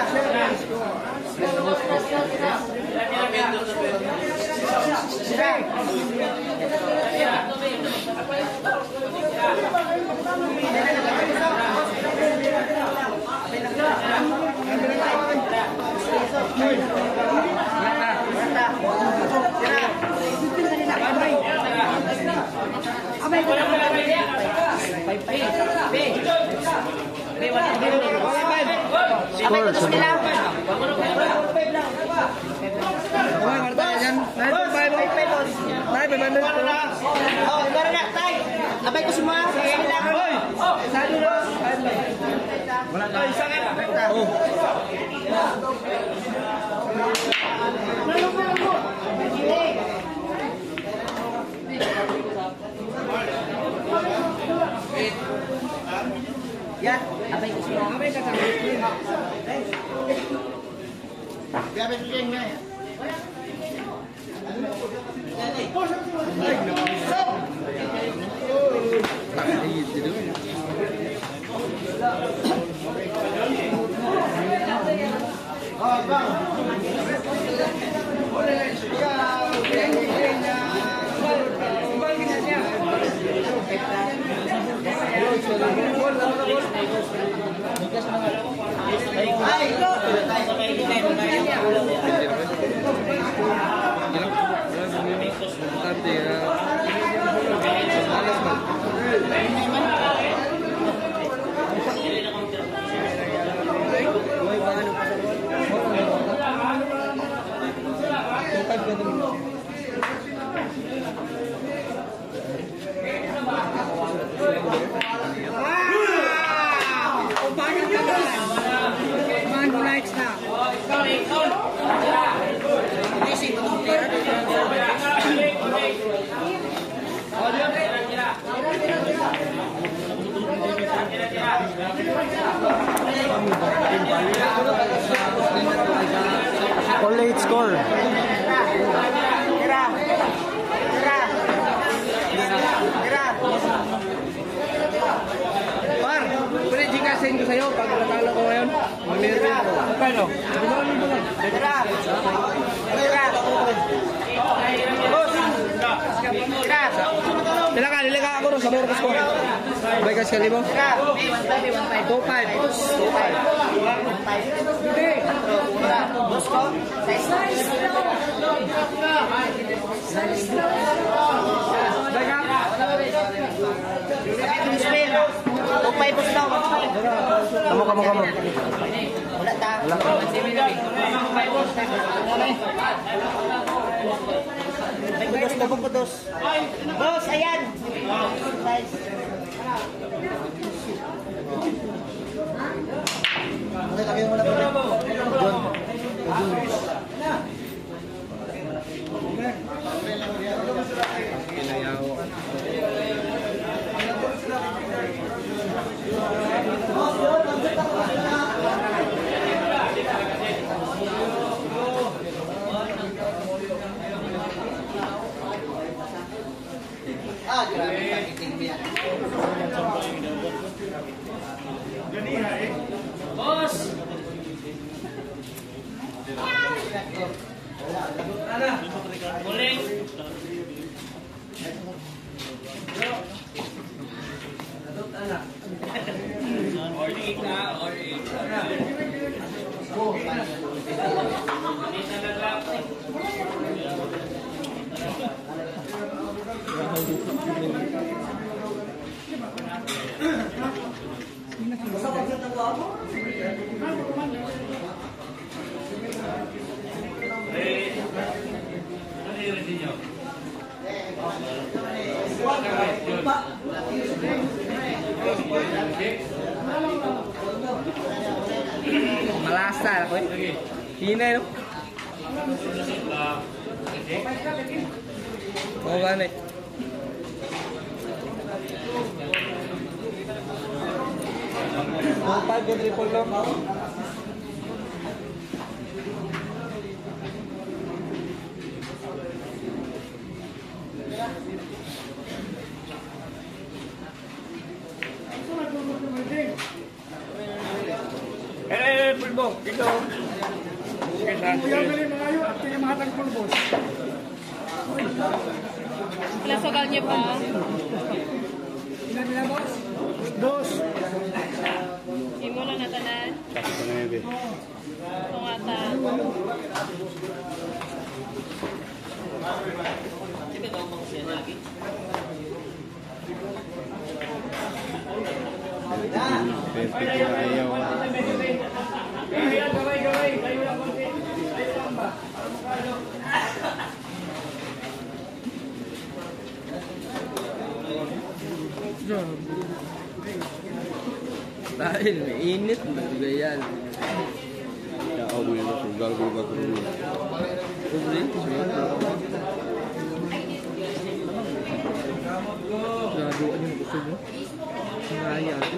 Score, sunod. Okay, Marta, yan. nine point five. nine point five. Oh, ibarat na, tay. Abay ko semua. Hoy! Sado na. Wala na. Isa nga. Oh. Ya, abay ko semua. Abay ka sa. Biar begini ya. All eight score. Tira. Tira. Tira. Par, pwede gcash-in ko sa'yo pag natalo ko ngayon. Mag-minute ko. Paano? Tira. Tira. Tira. Sila ka, nilika ako rin sa Morcas ko. May cash ka limo? Tira. two five. two five. Hindi. Tira. Dos ko. Size. two five po daw. Kamu, kamu, kamu. Wala ta. Wala ka. Pudos na po, pudos. Boss, ayan. Size. Makita kayo muna po. John. Ah, grabe pakiting mo yan. Boss! Muling! Order ka, order Hey, ano yung ready nyo? Malasa ako eh. Hinay no? Oo gani. Ang pag triple lang. Eh, pulbo, ito. Lasogal niyo pa. Dos. Imo lang natanan. Ito na yun, Tungata. perfect na ayaw. Dahil mainit na ganyan. Ya, ako mo yung sugal ko ba kung Ubre, naduan yung kusog mo. Sinaya ako.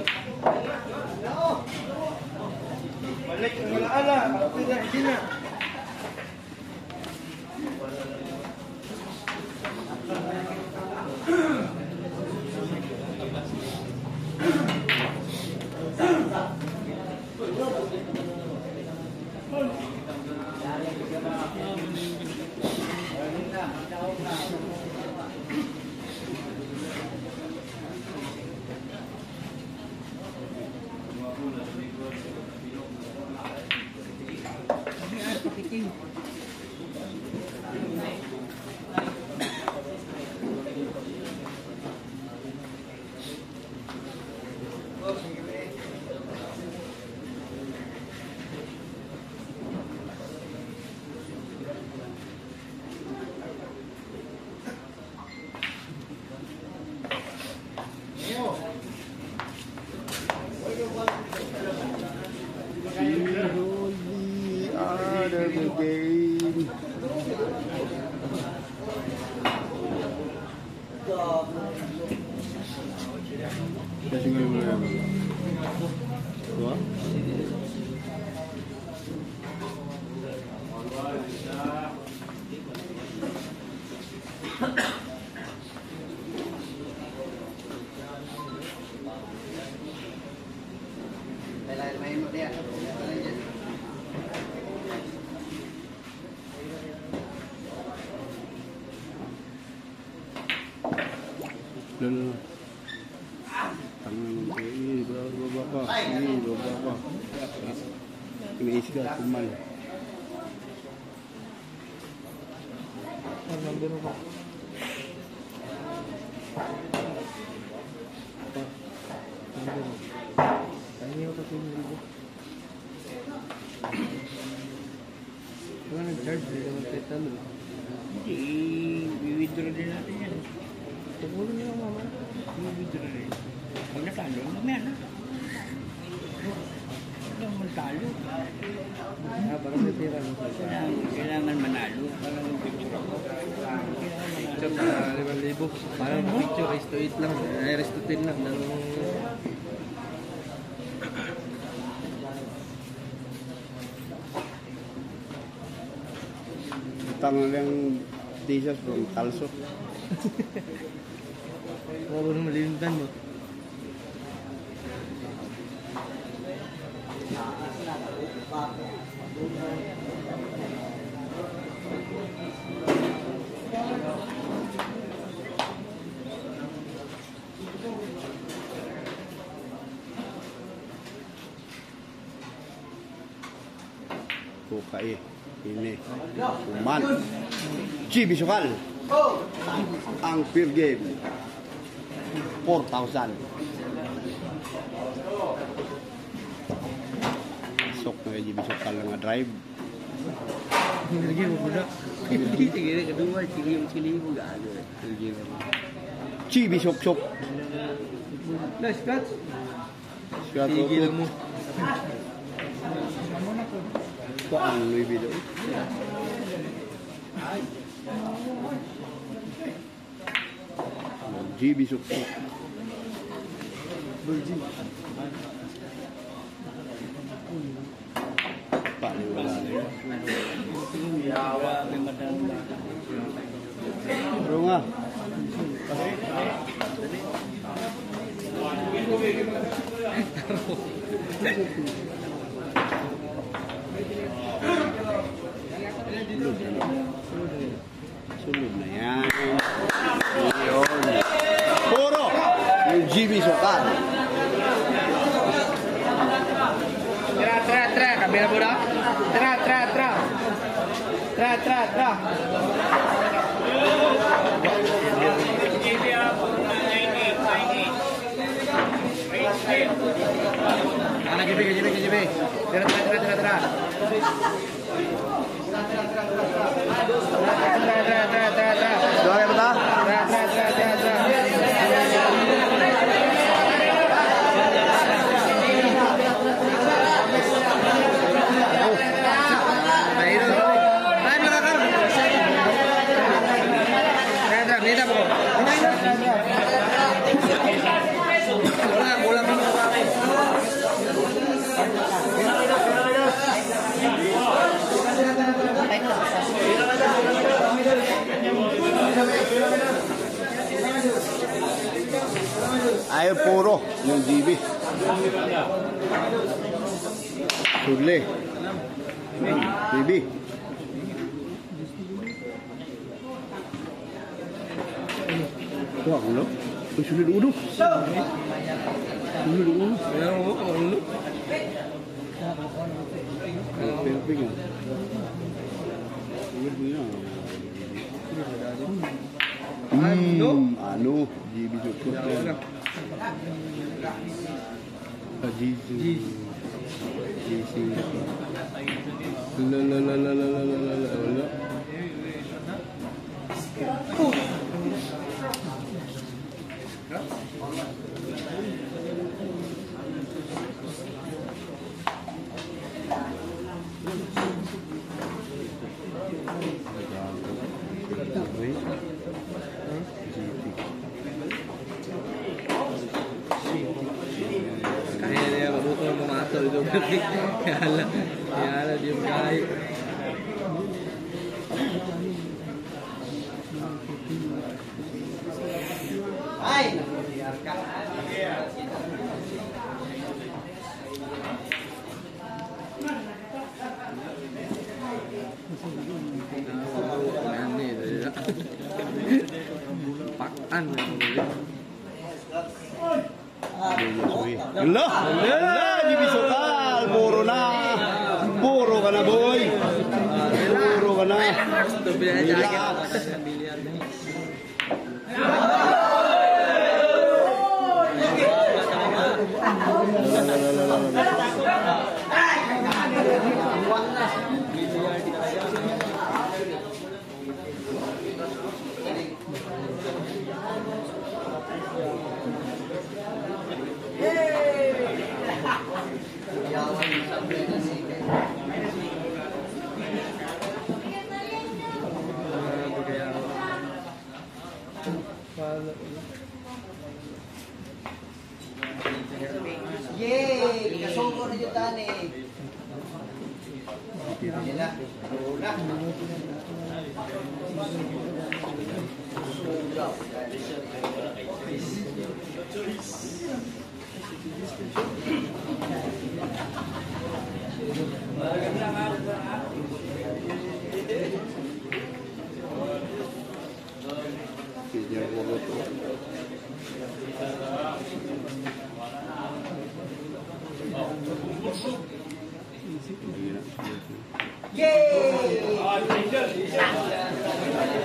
kasi ngayon mo yan. Diba? Lalo. Tangan mo. Ini baba pa. Ini baba pa. Kinaisga kumal. Ang number mo. Kaya ko kasi hindi ko. Kaya nag-charge din naman tayo talo. Hindi, i-withdraw din natin yan. Tungkulin niyo lang mama. I-withdraw rin. Pag natalo, mamaya na. Huwag kang magtalo. Ah, parang may pera no. Kailangan, kailangan manalo para mag-withdraw. Kailangan manalo. Picture na limang libo. Parang picture, race to eight lang. Ay, race to ten lang. Ng... Tangan yung t-shirt from Talso. Wala ba nang malilintan mo? Bukai. Ini. Kuman. G Bisukal. Ang peer game. four thousand. Sok na G Bisukal nga drive. Lagi mo muna. Hindi, sige na kedua. Sige yung sili mo. Gano eh. G Chibi Shop Shop. Nice catch. Siya to. Tigil mo. Ito ang Louis V. G B Shop Shop. Virgin. Paano wala na. Pero nga. Sunod na yan. Yun. Puro yung G B Sokal. Tira, tira, tira. Kabila mo na. Tira, tira, tira. Tira, tira, tira. Anak J B, J B, J B. Tira, tira, tira, tira, tira. Tira, tira, tira, tira, tira. Doa ba ta? Tira, tira, tira, tira, tira. Ayaw puro yung G B. Sudli. G B. Wah, ulo. Sulit ulo. Sulit ulo. Meron mo, ulo. Perfect yan. Sulit mo yan. Hmm, ano? G B Joko. Jizu. Jizu. La la la la la la la la la. Kaya niya, mabuto ng pumato ito. Kaya lang, kaya lang, di yung kahit. Ay! Pakan. Ala! Ala! G B Sokal! Puro na! Puro ka na, boy! Puro ka na! Ito pinaka-jacket. Biliar na. Yay! Kasungko na yung tani. Yan na.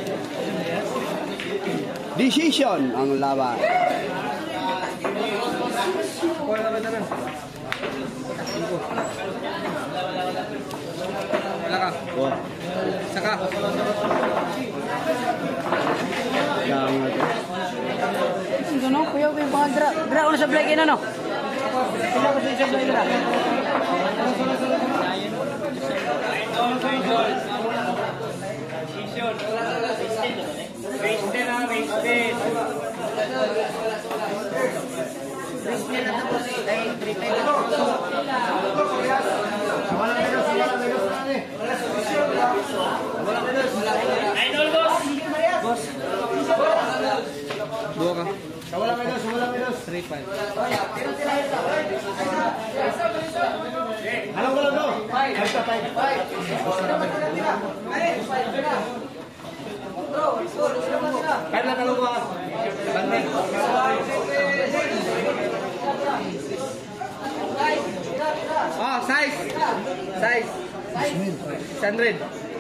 Decision ang laban. Kuha na ba tanan? Wala ka? Wah, Saka? yang itu. Ano, kuya ko yung mga dra. Dra, ano sa vlog yun, ano? Sila ko sa vlog dra. Dua ka? Wala menos, wala menos. three five. Anong wala daw? Basta five. Kahit na talong ka. Bande. Oh, size. Size. six hundred.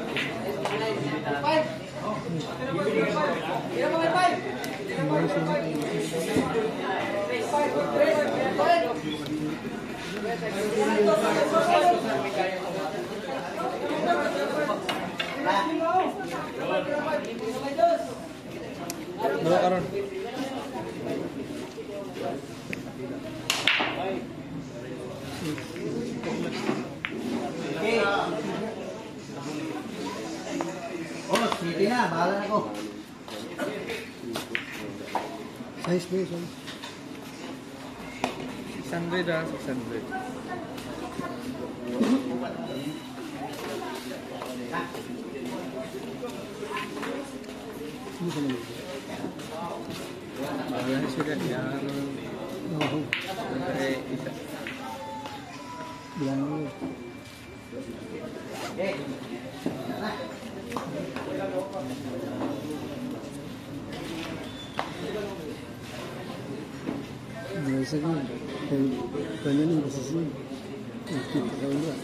Dua karon. Oh, sige na, bahala na ako. Size mo, size. six hundred ah, six hundred. Bahala sila yan. Oo. Eh, isa. Bilang mo. Biasa kan, kanya ni posisi, kita tahu tak?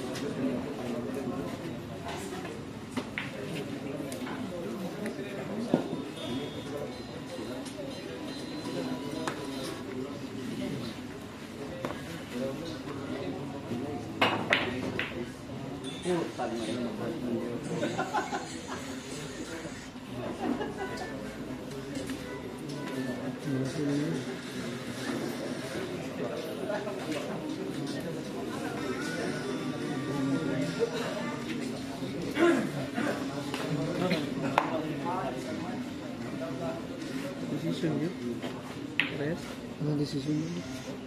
Decision yun. Rest. Ano decision mo?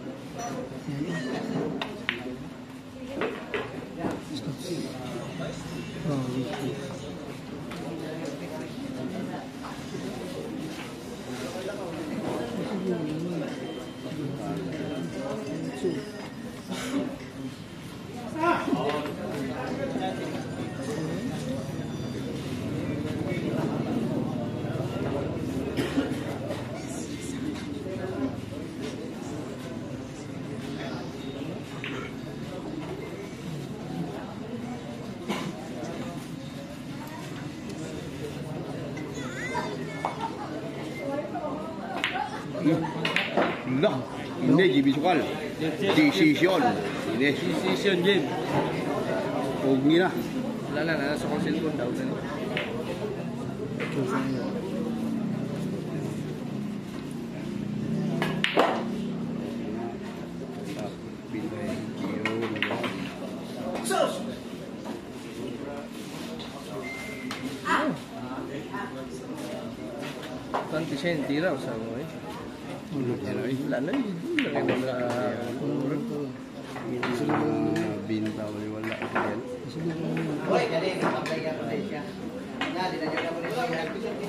Oh, okay. Lah, ini Jibi Sukal. Decision. Ini Decision game. huwag na. Wala na, nasa kong cellphone daw. Tanti siya yung tira o saan mo eh. Wala na yun. Wala na yun. Binta wala wala. Hoy, dali, mag-apply ka pa siya. Na, dinagyan ka pa rin siya.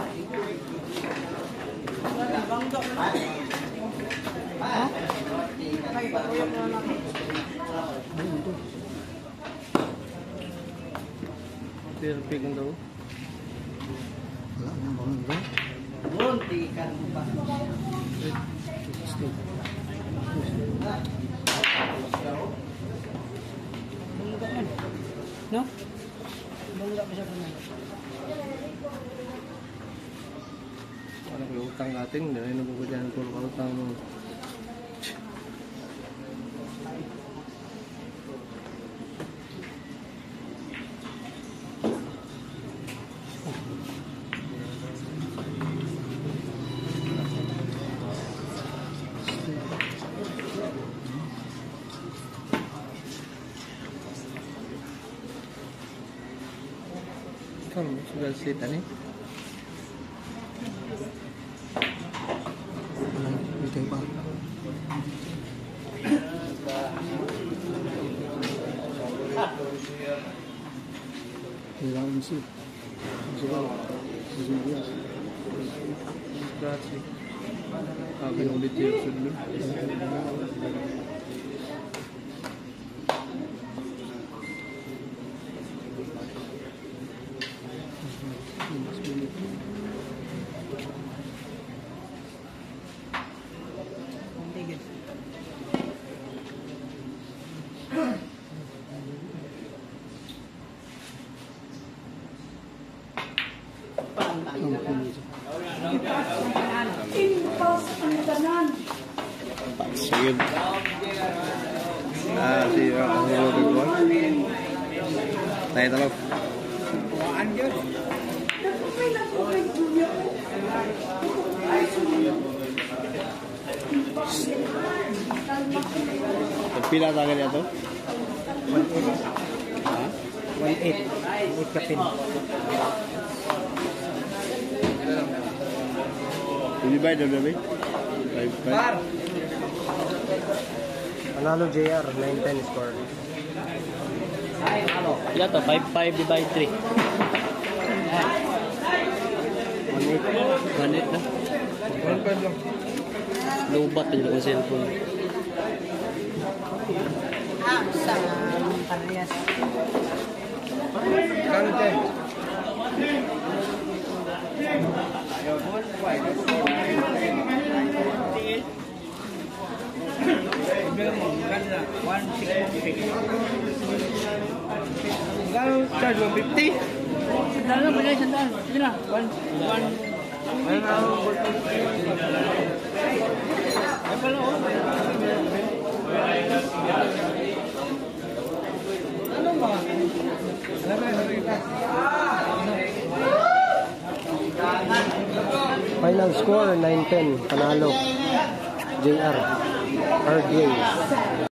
Ha? Perfect ang daw. Wala nang bangun ba? Buntikan mo pa. No? Bangga pa siya pa na. Ano ko utang natin, dahil nabubudyan ko utang mo. Saan mo? Sugal slit, ano eh? Dito pa. Kailangan si. Sugal. Sugal. Dati. Ah, binulit yung sudlo. Sige. Ah, si ang Robert Boy. Tayo talok. Pila tayo niya to? Ha? one eight. eight ka pin. Divide, divide. Five, five. Panalo J R, nine ten score. Ila to, five five divide three. one eight. one eight na. one five lang. Lubat pa dito ang cellphone. Ah, sa parehas. Magkano charge? one fifty? Sandal na, pwede sandal. Sige na. One, one. Ayun na ako. Ay pala, oh. Ano ba? Alam mo, sabi kita. Final score nine ten. Panalo J R. Hard way.